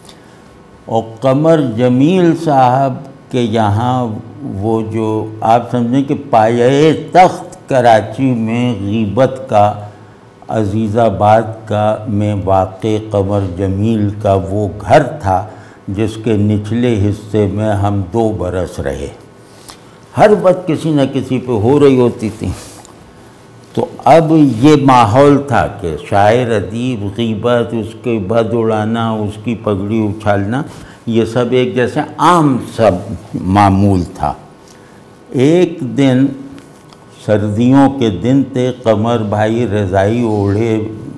اور قمر جمیل صاحب کے یہاں وہ جو آپ سمجھیں کہ پایہ تخت کراچی میں غیبت کا، عزیز آباد کا میں واقع قمر جمیل کا وہ گھر تھا جس کے نچلے حصے میں ہم دو برس رہے، ہر وقت کسی نہ کسی پہ ہو رہی ہوتی تھی۔ تو اب یہ ماحول تھا کہ شاعر ادیب غیبت، اس کے بد اڑانا، اس کی پگڑی اچھالنا، یہ سب ایک جیسے عام سب معمول تھا۔ ایک دن سردیوں کے دن تھے، قمر بھائی رضائی اوڑھے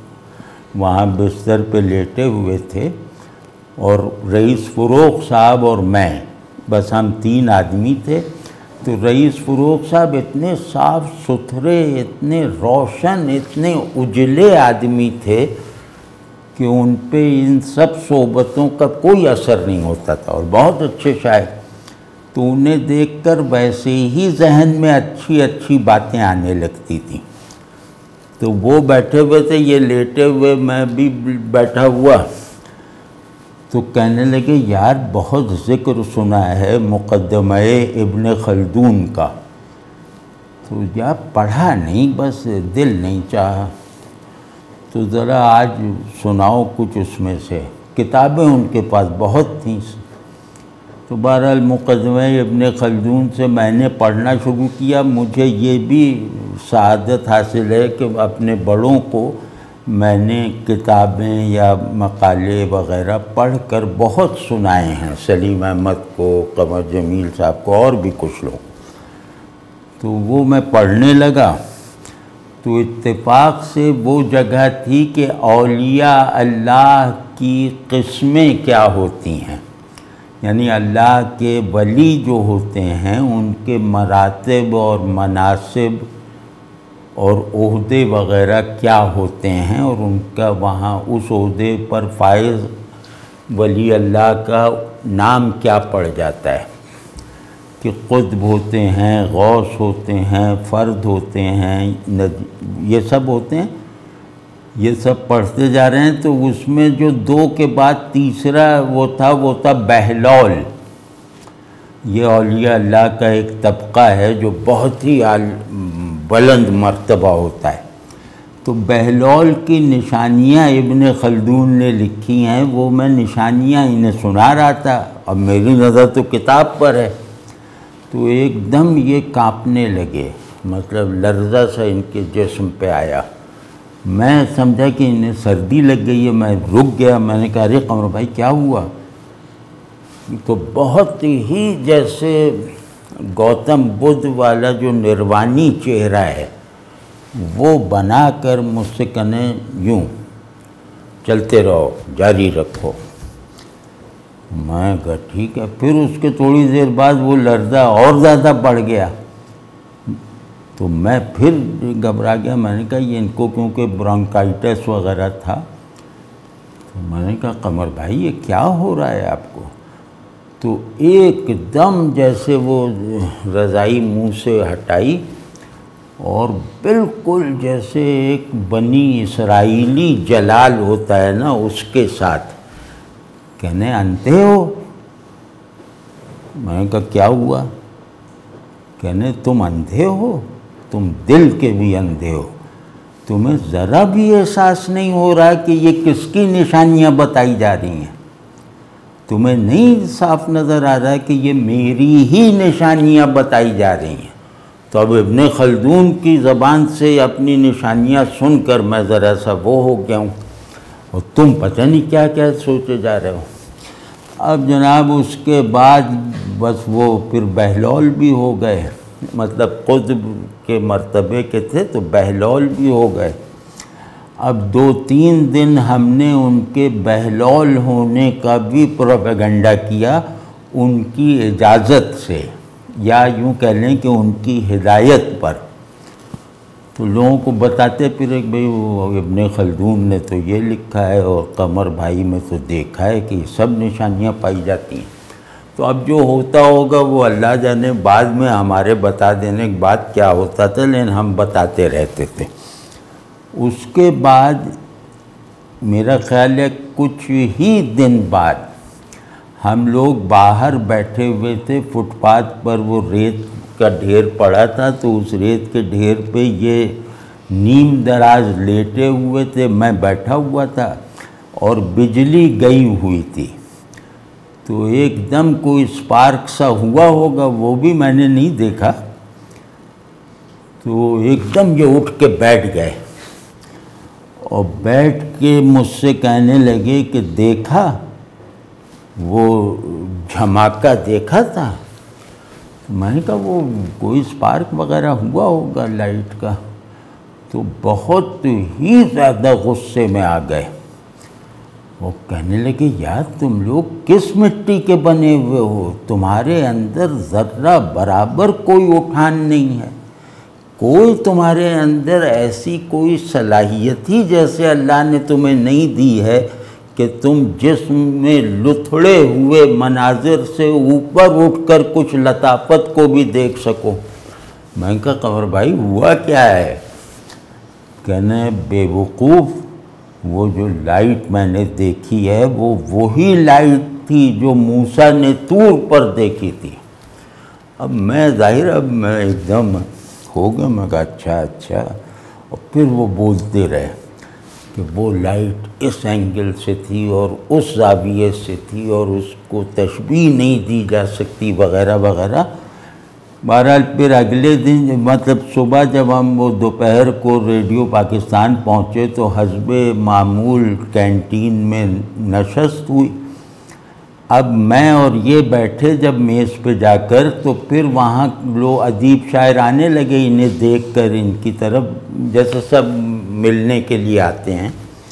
وہاں بستر پہ لیٹے ہوئے تھے، اور رئیس فروغ صاحب اور میں، بس ہم تین آدمی تھے۔ تو رئیس فروغ صاحب اتنے صاف ستھرے، اتنے روشن، اتنے اجلے آدمی تھے کہ ان پہ ان سب صحبتوں کا کوئی اثر نہیں ہوتا تھا، اور بہت اچھے شاعر۔ تو انہیں دیکھ کر ویسے ہی ذہن میں اچھی اچھی باتیں آنے لگتی تھیں۔ تو وہ بیٹھے ہوئے تھے، یہ لیٹے ہوئے، میں بھی بیٹھا ہوا۔ تو کہنے لگے یار بہت ذکر سنا ہے مقدمہ ابن خلدون کا، تو یار پڑھا نہیں، بس دل نہیں چاہا، تو ذرا آج سناؤ کچھ اس میں سے۔ کتابیں ان کے پاس بہت تھیں، تو بہرحال مقدمہ ابن خلدون سے میں نے پڑھنا شروع کیا۔ مجھے یہ بھی سعادت حاصل ہے کہ اپنے بڑوں کو میں نے کتابیں یا مقالے وغیرہ پڑھ کر بہت سنائے ہیں، سلیم احمد کو، قمر جمیل صاحب کو، اور بھی کچھ لوگ۔ تو وہ میں پڑھنے لگا تو اتفاق سے وہ جگہ تھی کہ اولیاء اللہ کی قسمیں کیا ہوتی ہیں، یعنی اللہ کے ولی جو ہوتے ہیں ان کے مراتب اور مناصب اور عہدے وغیرہ کیا ہوتے ہیں، اور ان کا وہاں اس عہدے پر فائز ولی اللہ کا نام کیا پڑ جاتا ہے، کہ قطب ہوتے ہیں، غوث ہوتے ہیں، فرد ہوتے ہیں، یہ سب ہوتے ہیں۔ یہ سب پڑھتے جا رہے ہیں، تو اس میں جو دو کے بعد تیسرا وہ تھا وہ تھا بہلول۔ یہ اولیاء اللہ کا ایک طبقہ ہے جو بہت ہی بلند مرتبہ ہوتا ہے۔ تو بہلول کی نشانیاں ابن خلدون نے لکھی ہیں، وہ میں نشانیاں انہیں سنا رہا تھا، اب میری نظر تو کتاب پر ہے، تو ایک دم یہ کانپنے لگے، مطلب لرزہ سا ان کے جسم پہ آیا۔ میں سمجھا کہ انہیں سردی لگ گئی ہے، میں رک گیا، میں نے کہا ارے قمر بھائی کیا ہوا؟ تو بہت ہی جیسے گوتم بدھ والا جو نروانی چہرہ ہے وہ بنا کر مجھ سے کہنے یوں چلتے رہو، جاری رکھو۔ میں کہا ٹھیک ہے۔ پھر اس کے تھوڑی دیر بعد وہ لرزہ اور زیادہ بڑھ گیا، تو میں پھر گھبرا گیا۔ میں نے کہا یہ ان کو کیونکہ برونکائٹس وغیرہ تھا، تو میں نے کہا قمر بھائی یہ کیا ہو رہا ہے آپ کو؟ تو ایک دم جیسے وہ رضائی منہ سے ہٹائی اور بالکل جیسے ایک بنی اسرائیلی جلال ہوتا ہے نا اس کے ساتھ، کہنے اندھے ہو؟ میں نے کہا کیا ہوا؟ کہنے تم اندھے ہو، تم دل کے بھی اندھے ہو، تمہیں ذرا بھی احساس نہیں ہو رہا کہ یہ کس کی نشانیاں بتائی جا رہی ہیں؟ تمہیں نہیں صاف نظر آ رہا ہے کہ یہ میری ہی نشانیاں بتائی جا رہی ہیں؟ تو اب ابن خلدون کی زبان سے اپنی نشانیاں سن کر میں ذرا سا وہ ہو گیا ہوں، اور تم پتہ نہیں کیا کیا سوچے جا رہے ہو۔ اب جناب اس کے بعد بس وہ پھر بہلول بھی ہو گئے، مطلب قطب کے مرتبے کے تھے تو بہلول بھی ہو گئے۔ اب دو تین دن ہم نے ان کے بہلول ہونے کا بھی پروپیگنڈا کیا، ان کی اجازت سے، یا یوں کہہ لیں کہ ان کی ہدایت پر۔ تو لوگوں کو بتاتے پھر کہ بھئی وہ ابن خلدون نے تو یہ لکھا ہے، اور قمر بھائی میں تو دیکھا ہے کہ سب نشانیاں پائی جاتی ہیں۔ تو اب جو ہوتا ہوگا وہ اللہ جانے، بعد میں ہمارے بتا دینے کے بعد کیا ہوتا تھا، لیکن ہم بتاتے رہتے تھے۔ اس کے بعد میرا خیال ہے کچھ ہی دن بعد ہم لوگ باہر بیٹھے ہوئے تھے فٹ پاتھ پر، وہ ریت کا ڈھیر پڑا تھا، تو اس ریت کے ڈھیر پہ یہ نیم دراز لیٹے ہوئے تھے، میں بیٹھا ہوا تھا، اور بجلی گئی ہوئی تھی۔ تو ایک دم کوئی اسپارک سا ہوا ہوگا، وہ بھی میں نے نہیں دیکھا، تو ایک دم یہ اٹھ کے بیٹھ گئے، اور بیٹھ کے مجھ سے کہنے لگے کہ دیکھا وہ جھماکہ دیکھا تھا؟ میں نے کہا وہ کوئی اسپارک وغیرہ ہوا ہوگا لائٹ کا۔ تو بہت ہی زیادہ غصے میں آ گئے، وہ کہنے لگے یار تم لوگ کس مٹی کے بنے ہوئے ہو، تمہارے اندر ذرہ برابر کوئی اٹھان نہیں ہے، کوئی تمہارے اندر ایسی کوئی صلاحیت ہی جیسے اللہ نے تمہیں نہیں دی ہے کہ تم جسم میں لتھڑے ہوئے مناظر سے اوپر اٹھ کر کچھ لطافت کو بھی دیکھ سکو۔ میں نے کہا قمر بھائی ہوا کیا ہے؟ کہنے بے وقوف وہ جو لائٹ میں نے دیکھی ہے وہ وہی لائٹ تھی جو موسیٰ نے طور پر دیکھی تھی۔ اب میں ظاہر اب میں ایک دم ہو گیا، میں کہا اچھا اچھا، اور پھر وہ بولتے رہے کہ وہ لائٹ اس اینگل سے تھی اور اس زاویے سے تھی اور اس کو تشبیہ نہیں دی جا سکتی وغیرہ وغیرہ۔ بہرحال پھر اگلے دن مطلب صبح جب ہم وہ دوپہر کو ریڈیو پاکستان پہنچے تو حسب معمول کینٹین میں نشست ہوئی۔ اب میں اور یہ بیٹھے جب میز پہ جا کر، تو پھر وہاں لوگ ادیب شاعر آنے لگے انہیں دیکھ کر ان کی طرف، جیسے سب ملنے کے لیے آتے ہیں۔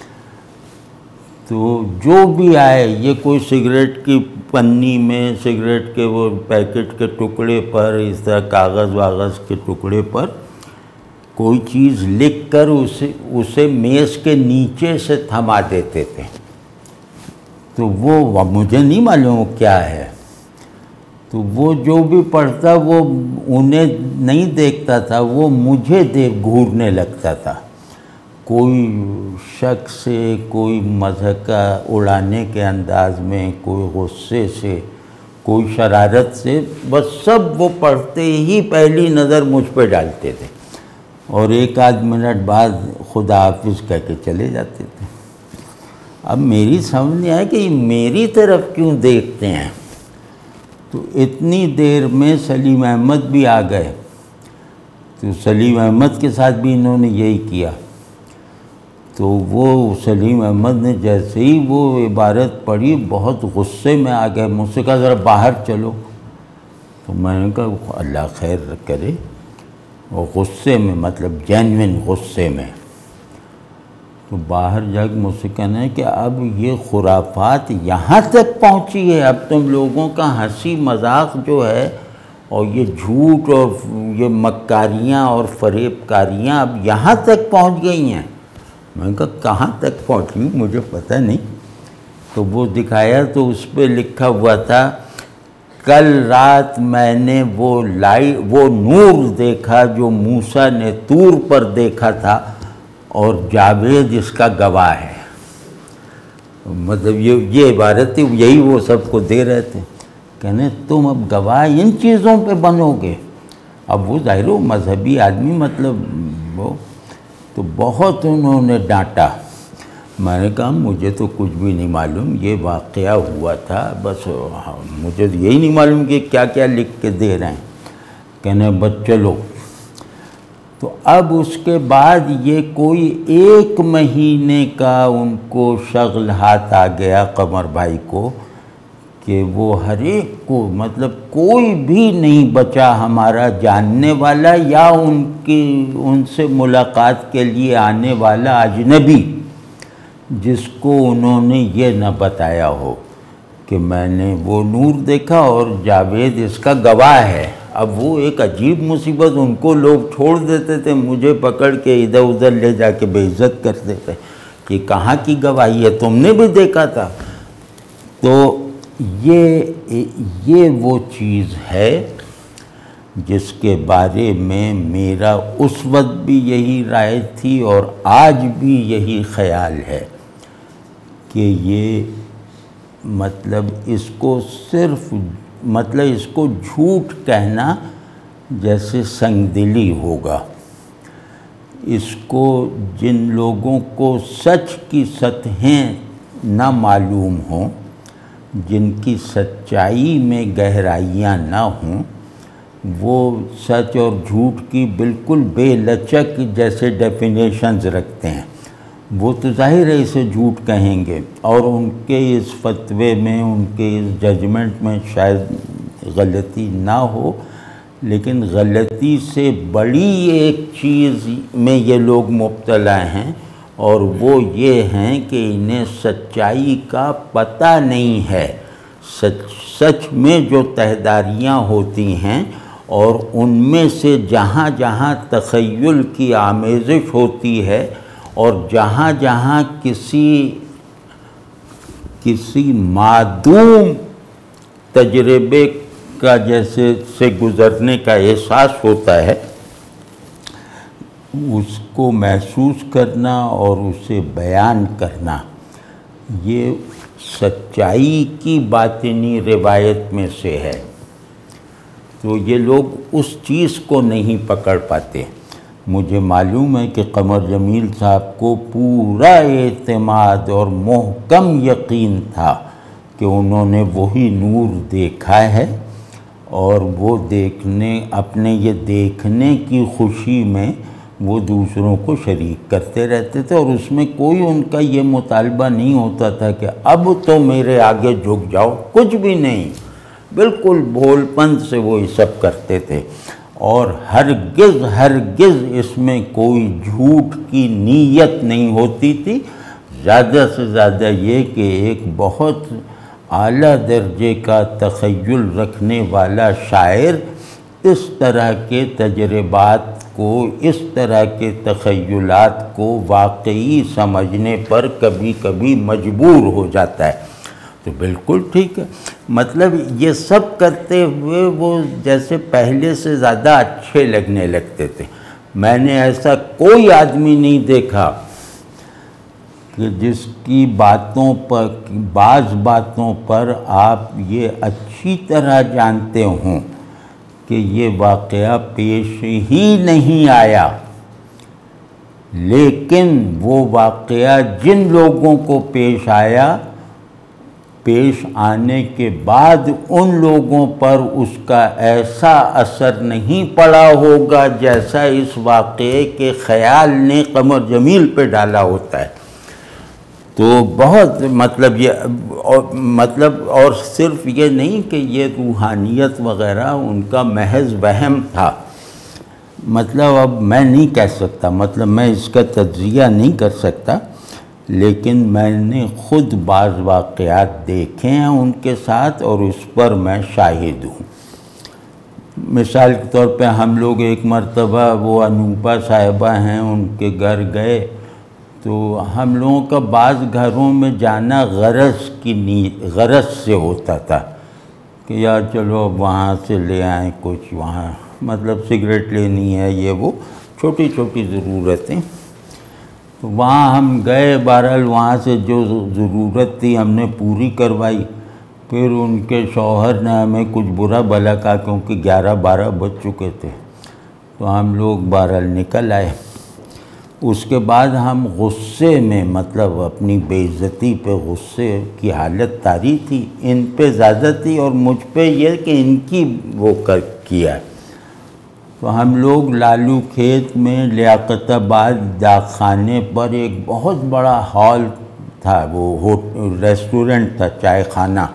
تو جو بھی آئے، یہ کوئی سگریٹ کی پنی میں سگریٹ کے وہ پیکٹ کے ٹکڑے پر، اس طرح کاغذ واغذ کے ٹکڑے پر کوئی چیز لکھ کر اسے اسے میز کے نیچے سے تھما دیتے تھے۔ تو وہ مجھے نہیں معلوم کیا ہے، تو وہ جو بھی پڑھتا وہ انہیں نہیں دیکھتا تھا، وہ مجھے دیکھ گھورنے لگتا تھا، کوئی شک سے، کوئی مضحکہ اڑانے کے انداز میں، کوئی غصے سے، کوئی شرارت سے، بس سب وہ پڑھتے ہی پہلی نظر مجھ پہ ڈالتے تھے اور ایک آدھ منٹ بعد خدا حافظ کہہ کے چلے جاتے تھے۔ اب میری سمجھ نہیں آیا کہ یہ میری طرف کیوں دیکھتے ہیں۔ تو اتنی دیر میں سلیم احمد بھی آ گئے، تو سلیم احمد کے ساتھ بھی انہوں نے یہی کیا۔ تو وہ سلیم احمد نے جیسے ہی وہ عبارت پڑھی بہت غصے میں آ گئے، مجھ سے کہا ذرا باہر چلو۔ تو میں نے کہا اللہ خیر کرے، اور غصے میں مطلب جینوئن غصے میں۔ تو باہر جا کے مجھ سے کہنا ہے کہ اب یہ خرافات یہاں تک پہنچی ہے، اب تم لوگوں کا ہنسی مذاق جو ہے اور یہ جھوٹ اور یہ مکاریاں اور فریب کاریاں اب یہاں تک پہنچ گئی ہیں۔ میں نے کہا کہاں تک پہنچی مجھے پتہ نہیں۔ تو وہ دکھایا تو اس پہ لکھا ہوا تھا کل رات میں نے وہ لائی وہ نور دیکھا جو موسیٰ نے طور پر دیکھا تھا اور جاوید اس کا گواہ ہے۔ مطلب یہ یہ عبارت تھی، یہی وہ سب کو دے رہے تھے، کہنے تم اب گواہ ان چیزوں پہ بنو گے۔ اب وہ ظاہر و مذہبی آدمی، مطلب وہ تو بہت انہوں نے ڈانٹا۔ میں نے کہا مجھے تو کچھ بھی نہیں معلوم، یہ واقعہ ہوا تھا، بس مجھے تو یہی نہیں معلوم کہ کیا کیا لکھ کے دے رہے ہیں۔ کہنے بس چلو۔ تو اب اس کے بعد یہ کوئی ایک مہینے کا ان کو شغل ہاتھ آ گیا قمر بھائی کو کہ وہ ہر ایک کو، مطلب کوئی بھی نہیں بچا ہمارا جاننے والا یا ان کی ان سے ملاقات کے لیے آنے والا اجنبی جس کو انہوں نے یہ نہ بتایا ہو کہ میں نے وہ نور دیکھا اور جاوید اس کا گواہ ہے۔ اب وہ ایک عجیب مصیبت، ان کو لوگ چھوڑ دیتے تھے، مجھے پکڑ کے ادھر ادھر لے جا کے بے عزت کر دیتے کہ کہاں کی گواہی ہے، تم نے بھی دیکھا تھا۔ تو یہ یہ وہ چیز ہے جس کے بارے میں میرا اس وقت بھی یہی رائے تھی اور آج بھی یہی خیال ہے کہ یہ مطلب اس کو صرف مطلب اس کو جھوٹ کہنا جیسے سنگ دلی ہوگا۔ اس کو جن لوگوں کو سچ کی سطحیں نہ معلوم ہوں، جن کی سچائی میں گہرائیاں نہ ہوں، وہ سچ اور جھوٹ کی بالکل بے لچک جیسے ڈیفینیشنز رکھتے ہیں۔ وہ تو ظاہر ہے اسے جھوٹ کہیں گے، اور ان کے اس فتوے میں، ان کے اس ججمنٹ میں شاید غلطی نہ ہو، لیکن غلطی سے بڑی ایک چیز میں یہ لوگ مبتلا ہیں، اور وہ یہ ہیں کہ انہیں سچائی کا پتہ نہیں ہے۔ سچ سچ میں جو تہداریاں ہوتی ہیں اور ان میں سے جہاں جہاں تخیل کی آمیزش ہوتی ہے اور جہاں جہاں کسی کسی معدوم تجربے کا جیسے سے گزرنے کا احساس ہوتا ہے، اس کو محسوس کرنا اور اسے بیان کرنا، یہ سچائی کی باطنی روایت میں سے ہے۔ تو یہ لوگ اس چیز کو نہیں پکڑ پاتے۔ مجھے معلوم ہے کہ قمر جمیل صاحب کو پورا اعتماد اور محکم یقین تھا کہ انہوں نے وہی نور دیکھا ہے، اور وہ دیکھنے اپنے یہ دیکھنے کی خوشی میں وہ دوسروں کو شریک کرتے رہتے تھے، اور اس میں کوئی ان کا یہ مطالبہ نہیں ہوتا تھا کہ اب تو میرے آگے جھک جاؤ، کچھ بھی نہیں، بالکل بھول پن سے وہ یہ سب کرتے تھے، اور ہرگز ہرگز اس میں کوئی جھوٹ کی نیت نہیں ہوتی تھی۔ زیادہ سے زیادہ یہ کہ ایک بہت اعلیٰ درجے کا تخیل رکھنے والا شاعر اس طرح کے تجربات کو، اس طرح کے تخیلات کو واقعی سمجھنے پر کبھی کبھی مجبور ہو جاتا ہے۔ تو بالکل ٹھیک ہے، مطلب یہ سب کرتے ہوئے وہ جیسے پہلے سے زیادہ اچھے لگنے لگتے تھے۔ میں نے ایسا کوئی آدمی نہیں دیکھا کہ جس کی باتوں پر، بعض باتوں پر آپ یہ اچھی طرح جانتے ہوں کہ یہ واقعہ پیش ہی نہیں آیا، لیکن وہ واقعہ جن لوگوں کو پیش آیا، پیش آنے کے بعد ان لوگوں پر اس کا ایسا اثر نہیں پڑا ہوگا جیسا اس واقعے کے خیال نے قمر جمیل پہ ڈالا ہوتا ہے۔ تو بہت مطلب یہ مطلب اور صرف یہ نہیں کہ یہ روحانیت وغیرہ ان کا محض وہم تھا، مطلب اب میں نہیں کہہ سکتا، مطلب میں اس کا تجزیہ نہیں کر سکتا، لیکن میں نے خود بعض واقعات دیکھے ہیں ان کے ساتھ، اور اس پر میں شاہد ہوں۔ مثال کے طور پہ ہم لوگ ایک مرتبہ وہ انوپا صاحبہ ہیں ان کے گھر گئے، تو ہم لوگوں کا بعض گھروں میں جانا غرض کی نیت غرض سے ہوتا تھا کہ یار چلو وہاں سے لے آئیں کچھ، وہاں مطلب سگریٹ لینی ہے، یہ وہ چھوٹی چھوٹی ضرورتیں۔ تو وہاں ہم گئے، بہرحال وہاں سے جو ضرورت تھی ہم نے پوری کروائی۔ پھر ان کے شوہر نے ہمیں کچھ برا بھلا کہا کیونکہ گیارہ بارہ بج چکے تھے، تو ہم لوگ بہرحال نکل آئے۔ اس کے بعد ہم غصے میں، مطلب اپنی بے عزتی پہ غصے کی حالت طاری تھی، ان پہ زیادہ تھی اور مجھ پہ یہ کہ ان کی وہ کر کیا۔ تو ہم لوگ لالو کھیت میں لیاقت آباد ڈاک خانے پر ایک بہت بڑا ہال تھا، وہ ریسٹورنٹ تھا، چائے خانہ،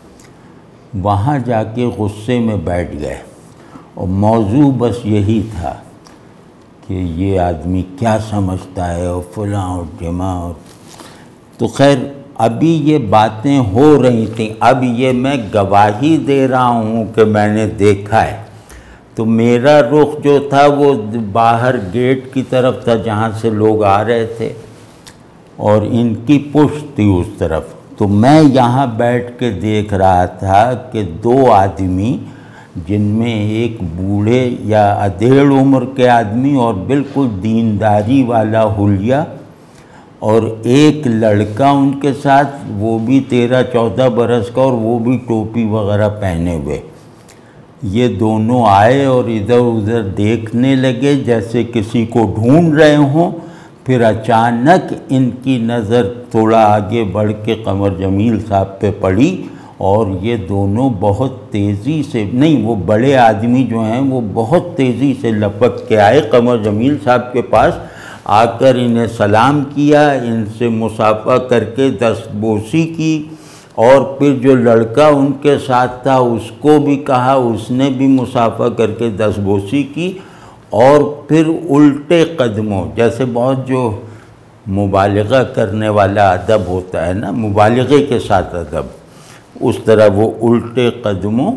وہاں جا کے غصے میں بیٹھ گئے، اور موضوع بس یہی تھا کہ یہ آدمی کیا سمجھتا ہے اور فلاں اور جمع اور، تو خیر ابھی یہ باتیں ہو رہی تھیں، اب یہ میں گواہی دے رہا ہوں کہ میں نے دیکھا ہے۔ تو میرا رخ جو تھا وہ باہر گیٹ کی طرف تھا جہاں سے لوگ آ رہے تھے، اور ان کی پشت تھی اس طرف۔ تو میں یہاں بیٹھ کے دیکھ رہا تھا کہ دو آدمی، جن میں ایک بوڑھے یا ادھیڑ عمر کے آدمی اور بالکل دینداری والا حلیہ، اور ایک لڑکا ان کے ساتھ، وہ بھی تیرہ چودہ برس کا اور وہ بھی ٹوپی وغیرہ پہنے ہوئے، یہ دونوں آئے اور ادھر ادھر دیکھنے لگے جیسے کسی کو ڈھونڈ رہے ہوں۔ پھر اچانک ان کی نظر تھوڑا آگے بڑھ کے قمر جمیل صاحب پہ پڑی، اور یہ دونوں بہت تیزی سے، نہیں وہ بڑے آدمی جو ہیں وہ بہت تیزی سے لپک کے آئے قمر جمیل صاحب کے پاس، آ کر انہیں سلام کیا، ان سے مصافحہ کر کے دست بوسی کی، اور پھر جو لڑکا ان کے ساتھ تھا اس کو بھی کہا، اس نے بھی مصافحہ کر کے دست بوسی کی، اور پھر الٹے قدموں، جیسے بہت جو مبالغہ کرنے والا ادب ہوتا ہے نا، مبالغے کے ساتھ ادب، اس طرح وہ الٹے قدموں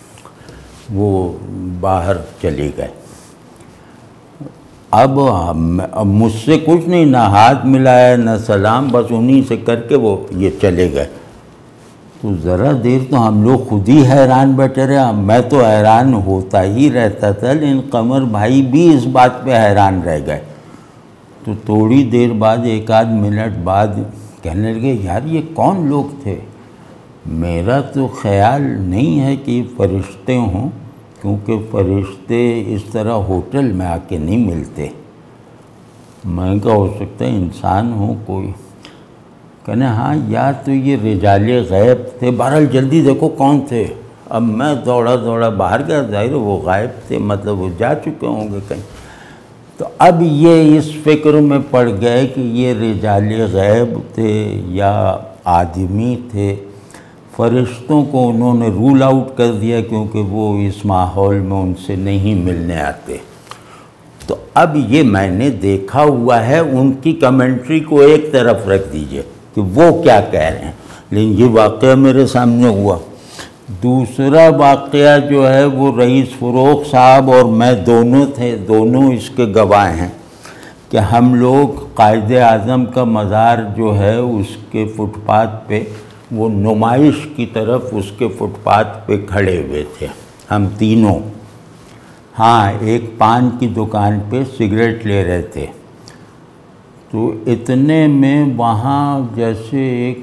وہ باہر چلے گئے۔ اب مجھ سے کچھ نہیں، نہ ہاتھ ملایا نہ سلام، بس انہی سے کر کے وہ یہ چلے گئے۔ تو ذرا دیر تو ہم لوگ خود ہی حیران بیٹھے رہے، میں تو حیران ہوتا ہی رہتا تھا، لیکن قمر بھائی بھی اس بات پہ حیران رہ گئے تو تھوڑی دیر بعد ایک آدھ منٹ بعد کہنے لگے یار یہ کون لوگ تھے؟ میرا تو خیال نہیں ہے کہ فرشتے ہوں، کیونکہ فرشتے اس طرح ہوٹل میں آ کے نہیں ملتے۔ میں کہا ہو سکتا ہے انسان ہوں کوئی۔ کہنے ہاں یا تو یہ رجال غیب تھے، بہرحال جلدی دیکھو کون تھے۔ اب میں دوڑا دوڑا باہر گیا، ظاہر وہ غائب تھے، مطلب وہ جا چکے ہوں گے کہیں۔ تو اب یہ اس فکر میں پڑ گئے کہ یہ رجال غیب تھے یا آدمی تھے۔ فرشتوں کو انہوں نے رول آؤٹ کر دیا کیونکہ وہ اس ماحول میں ان سے نہیں ملنے آتے۔ تو اب یہ میں نے دیکھا ہوا ہے، ان کی کمنٹری کو ایک طرف رکھ دیجئے کہ وہ کیا کہہ رہے ہیں، لیکن یہ واقعہ میرے سامنے ہوا۔ دوسرا واقعہ جو ہے وہ رئیس فروغ صاحب اور میں دونوں تھے، دونوں اس کے گواہ ہیں کہ ہم لوگ قائد اعظم کا مزار جو ہے اس کے فٹ پاتھ پہ، وہ نمائش کی طرف اس کے فٹ پاتھ پہ کھڑے ہوئے تھے ہم تینوں۔ ہاں ایک پان کی دکان پہ سگریٹ لے رہے تھے، تو اتنے میں وہاں جیسے ایک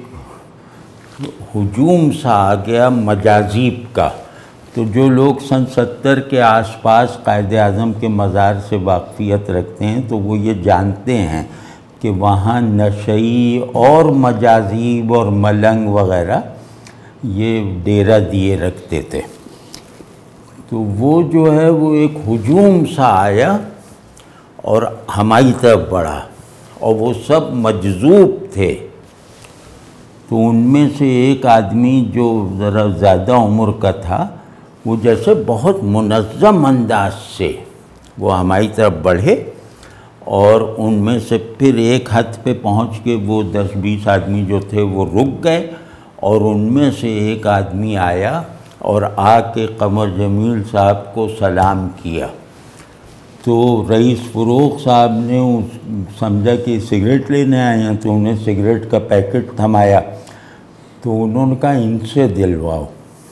ہجوم سا آ گیا مجاذیب کا۔ تو جو لوگ سن ستر کے آس پاس قائد اعظم کے مزار سے واقفیت رکھتے ہیں تو وہ یہ جانتے ہیں کہ وہاں نشئی اور مجاذیب اور ملنگ وغیرہ یہ ڈیرہ دیے رکھتے تھے۔ تو وہ جو ہے وہ ایک ہجوم سا آیا اور ہماری طرف بڑھا، اور وہ سب مجذوب تھے۔ تو ان میں سے ایک آدمی جو ذرا زیادہ عمر کا تھا، وہ جیسے بہت منظم انداز سے وہ ہماری طرف بڑھے، اور ان میں سے پھر ایک حد پہ پہنچ کے وہ دس بیس آدمی جو تھے وہ رک گئے، اور ان میں سے ایک آدمی آیا اور آ کے قمر جمیل صاحب کو سلام کیا۔ تو رئیس فروغ صاحب نے سمجھا کہ سگریٹ لینے آئے ہیں، تو انہیں سگریٹ کا پیکٹ تھمایا، تو انہوں نے کہا ان سے دلواؤ۔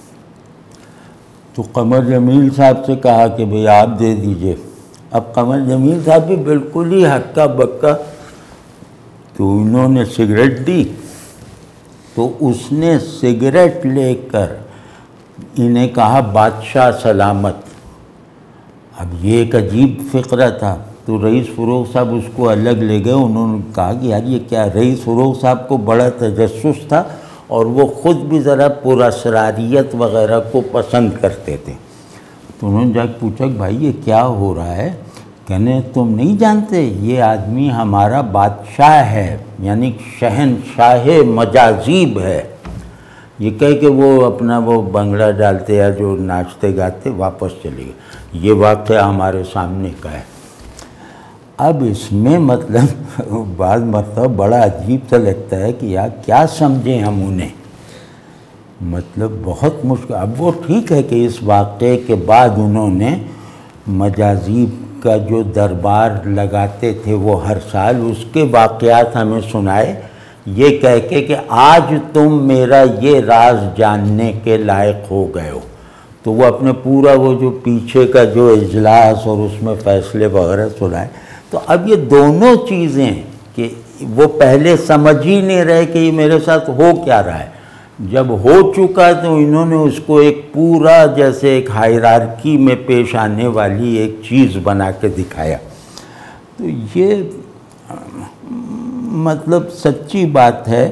تو قمر جمیل صاحب سے کہا کہ بھئی آپ دے دیجئے۔ اب قمر جمیل صاحب بھی بالکل ہی ہکا بکا، تو انہوں نے سگریٹ دی، تو اس نے سگریٹ لے کر انہیں کہا بادشاہ سلامت۔ اب یہ ایک عجیب فقرہ تھا، تو رئیس فروغ صاحب اس کو الگ لے گئے۔ انہوں نے کہا کہ یار یہ کیا، رئیس فروغ صاحب کو بڑا تجسس تھا اور وہ خود بھی ذرا پراسراریت وغیرہ کو پسند کرتے تھے۔ تو انہوں نے جا کے پوچھا کہ بھائی یہ کیا ہو رہا ہے؟ کہنے تم نہیں جانتے یہ آدمی ہمارا بادشاہ ہے، یعنی شہنشاہ مجاذیب ہے۔ یہ کہہ کہ وہ اپنا وہ بنگلہ ڈالتے یا جو ناچتے گاتے واپس چلے گئے۔ یہ واقعہ ہمارے سامنے کا ہے۔ اب اس میں مطلب بعض مرتبہ بڑا عجیب سا لگتا ہے کہ یار کیا سمجھیں ہم انہیں، مطلب بہت مشکل۔ اب وہ ٹھیک ہے کہ اس واقعے کے بعد انہوں نے مجاذیب کا جو دربار لگاتے تھے وہ ہر سال، اس کے واقعات ہمیں سنائے، یہ کہہ کے کہ آج تم میرا یہ راز جاننے کے لائق ہو گئے ہو۔ تو وہ اپنے پورا وہ جو پیچھے کا جو اجلاس اور اس میں فیصلے وغیرہ سنائے۔ تو اب یہ دونوں چیزیں کہ وہ پہلے سمجھ ہی نہیں رہے کہ یہ میرے ساتھ ہو کیا رہا ہے، جب ہو چکا تو انہوں نے اس کو ایک پورا جیسے ایک ہائرارکی میں پیش آنے والی ایک چیز بنا کے دکھایا۔ تو یہ مطلب سچی بات ہے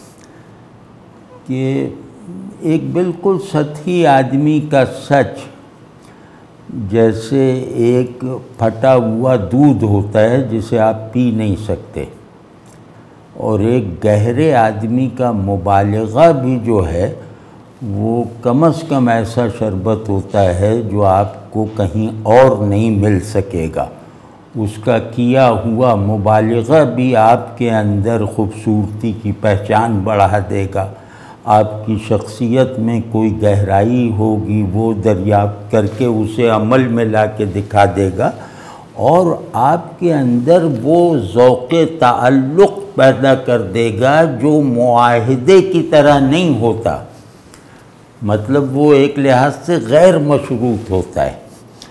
کہ ایک بالکل سطحی آدمی کا سچ جیسے ایک پھٹا ہوا دودھ ہوتا ہے جسے آپ پی نہیں سکتے، اور ایک گہرے آدمی کا مبالغہ بھی جو ہے وہ کم از کم ایسا شربت ہوتا ہے جو آپ کو کہیں اور نہیں مل سکے گا۔ اس کا کیا ہوا مبالغہ بھی آپ کے اندر خوبصورتی کی پہچان بڑھا دے گا، آپ کی شخصیت میں کوئی گہرائی ہوگی وہ دریافت کر کے اسے عمل میں لا کے دکھا دے گا، اور آپ کے اندر وہ ذوق تعلق پیدا کر دے گا جو معاہدے کی طرح نہیں ہوتا، مطلب وہ ایک لحاظ سے غیر مشروط ہوتا ہے۔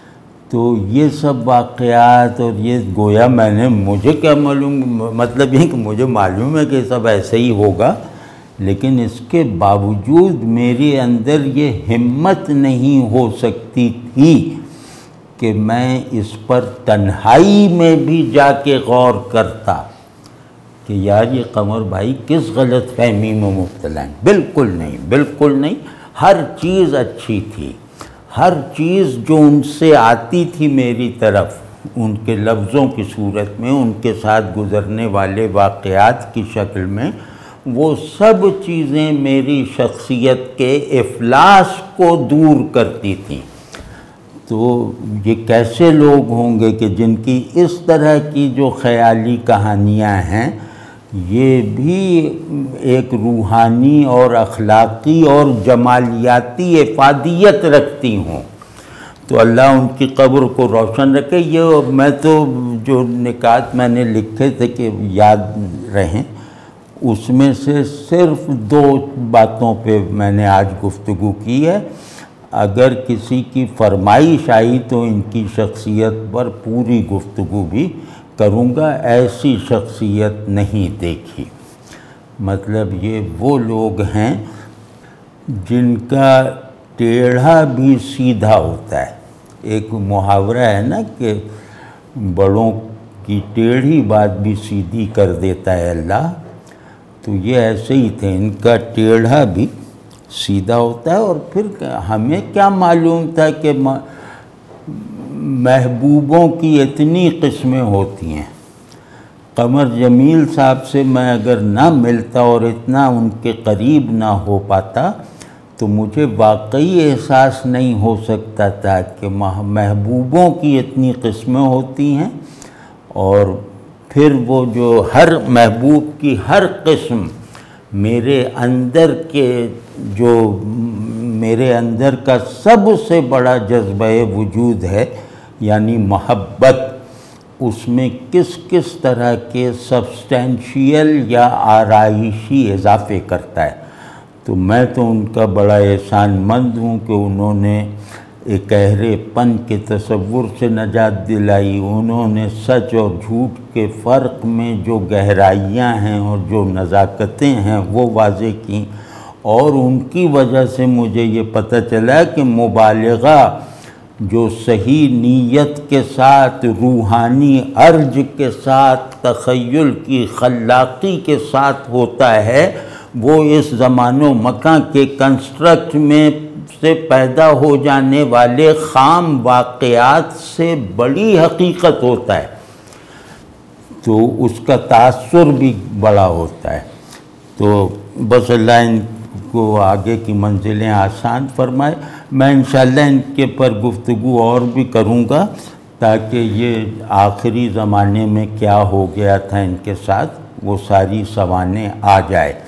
تو یہ سب واقعات اور یہ گویا میں نے مجھے کیا معلوم، مطلب یہ کہ مجھے معلوم ہے کہ سب ایسے ہی ہوگا، لیکن اس کے باوجود میرے اندر یہ ہمت نہیں ہو سکتی تھی کہ میں اس پر تنہائی میں بھی جا کے غور کرتا کہ یار یہ قمر بھائی کس غلط فہمی میں مبتلا ہیں۔ بالکل نہیں، بالکل نہیں، ہر چیز اچھی تھی، ہر چیز جو ان سے آتی تھی میری طرف، ان کے لفظوں کی صورت میں، ان کے ساتھ گزرنے والے واقعات کی شکل میں، وہ سب چیزیں میری شخصیت کے افلاس کو دور کرتی تھیں۔ تو یہ کیسے لوگ ہوں گے کہ جن کی اس طرح کی جو خیالی کہانیاں ہیں یہ بھی ایک روحانی اور اخلاقی اور جمالیاتی افادیت رکھتی ہوں؟ تو اللہ ان کی قبر کو روشن رکھے۔ یہ میں تو جو نکات میں نے لکھے تھے کہ یاد رہیں، اس میں سے صرف دو باتوں پہ میں نے آج گفتگو کی ہے۔ اگر کسی کی فرمائش آئی تو ان کی شخصیت پر پوری گفتگو بھی کروں گا۔ ایسی شخصیت نہیں دیکھی، مطلب یہ وہ لوگ ہیں جن کا ٹیڑھا بھی سیدھا ہوتا ہے۔ ایک محاورہ ہے نا کہ بڑوں کی ٹیڑھی بات بھی سیدھی کر دیتا ہے اللہ، تو یہ ایسے ہی تھے، ان کا ٹیڑھا بھی سیدھا ہوتا ہے۔ اور پھر ہمیں کیا معلوم تھا کہ محبوبوں کی اتنی قسمیں ہوتی ہیں۔ قمر جمیل صاحب سے میں اگر نہ ملتا اور اتنا ان کے قریب نہ ہو پاتا تو مجھے واقعی احساس نہیں ہو سکتا تھا کہ محبوبوں کی اتنی قسمیں ہوتی ہیں، اور پھر وہ جو ہر محبوب کی ہر قسم میرے اندر کے جو میرے اندر کا سب سے بڑا جذبہ وجود ہے یعنی محبت، اس میں کس کس طرح کے سبسٹینشیل یا آرائشی اضافے کرتا ہے۔ تو میں تو ان کا بڑا احسان مند ہوں کہ انہوں نے ایک گہرے پن کے تصور سے نجات دلائی، انہوں نے سچ اور جھوٹ کے فرق میں جو گہرائیاں ہیں اور جو نزاکتیں ہیں وہ واضح کیں، اور ان کی وجہ سے مجھے یہ پتہ چلا کہ مبالغہ جو صحیح نیت کے ساتھ، روحانی ارج کے ساتھ، تخیل کی خلاقی کے ساتھ ہوتا ہے، وہ اس زمان و مکان کے کنسٹرکٹ میں سے پیدا ہو جانے والے خام واقعات سے بڑی حقیقت ہوتا ہے، تو اس کا تاثر بھی بڑا ہوتا ہے۔ تو بس اللہ ان کو آگے کی منزلیں آسان فرمائے۔ میں انشاءاللہ ان کے پر گفتگو اور بھی کروں گا تاکہ یہ آخری زمانے میں کیا ہو گیا تھا ان کے ساتھ وہ ساری سوانح آ جائے۔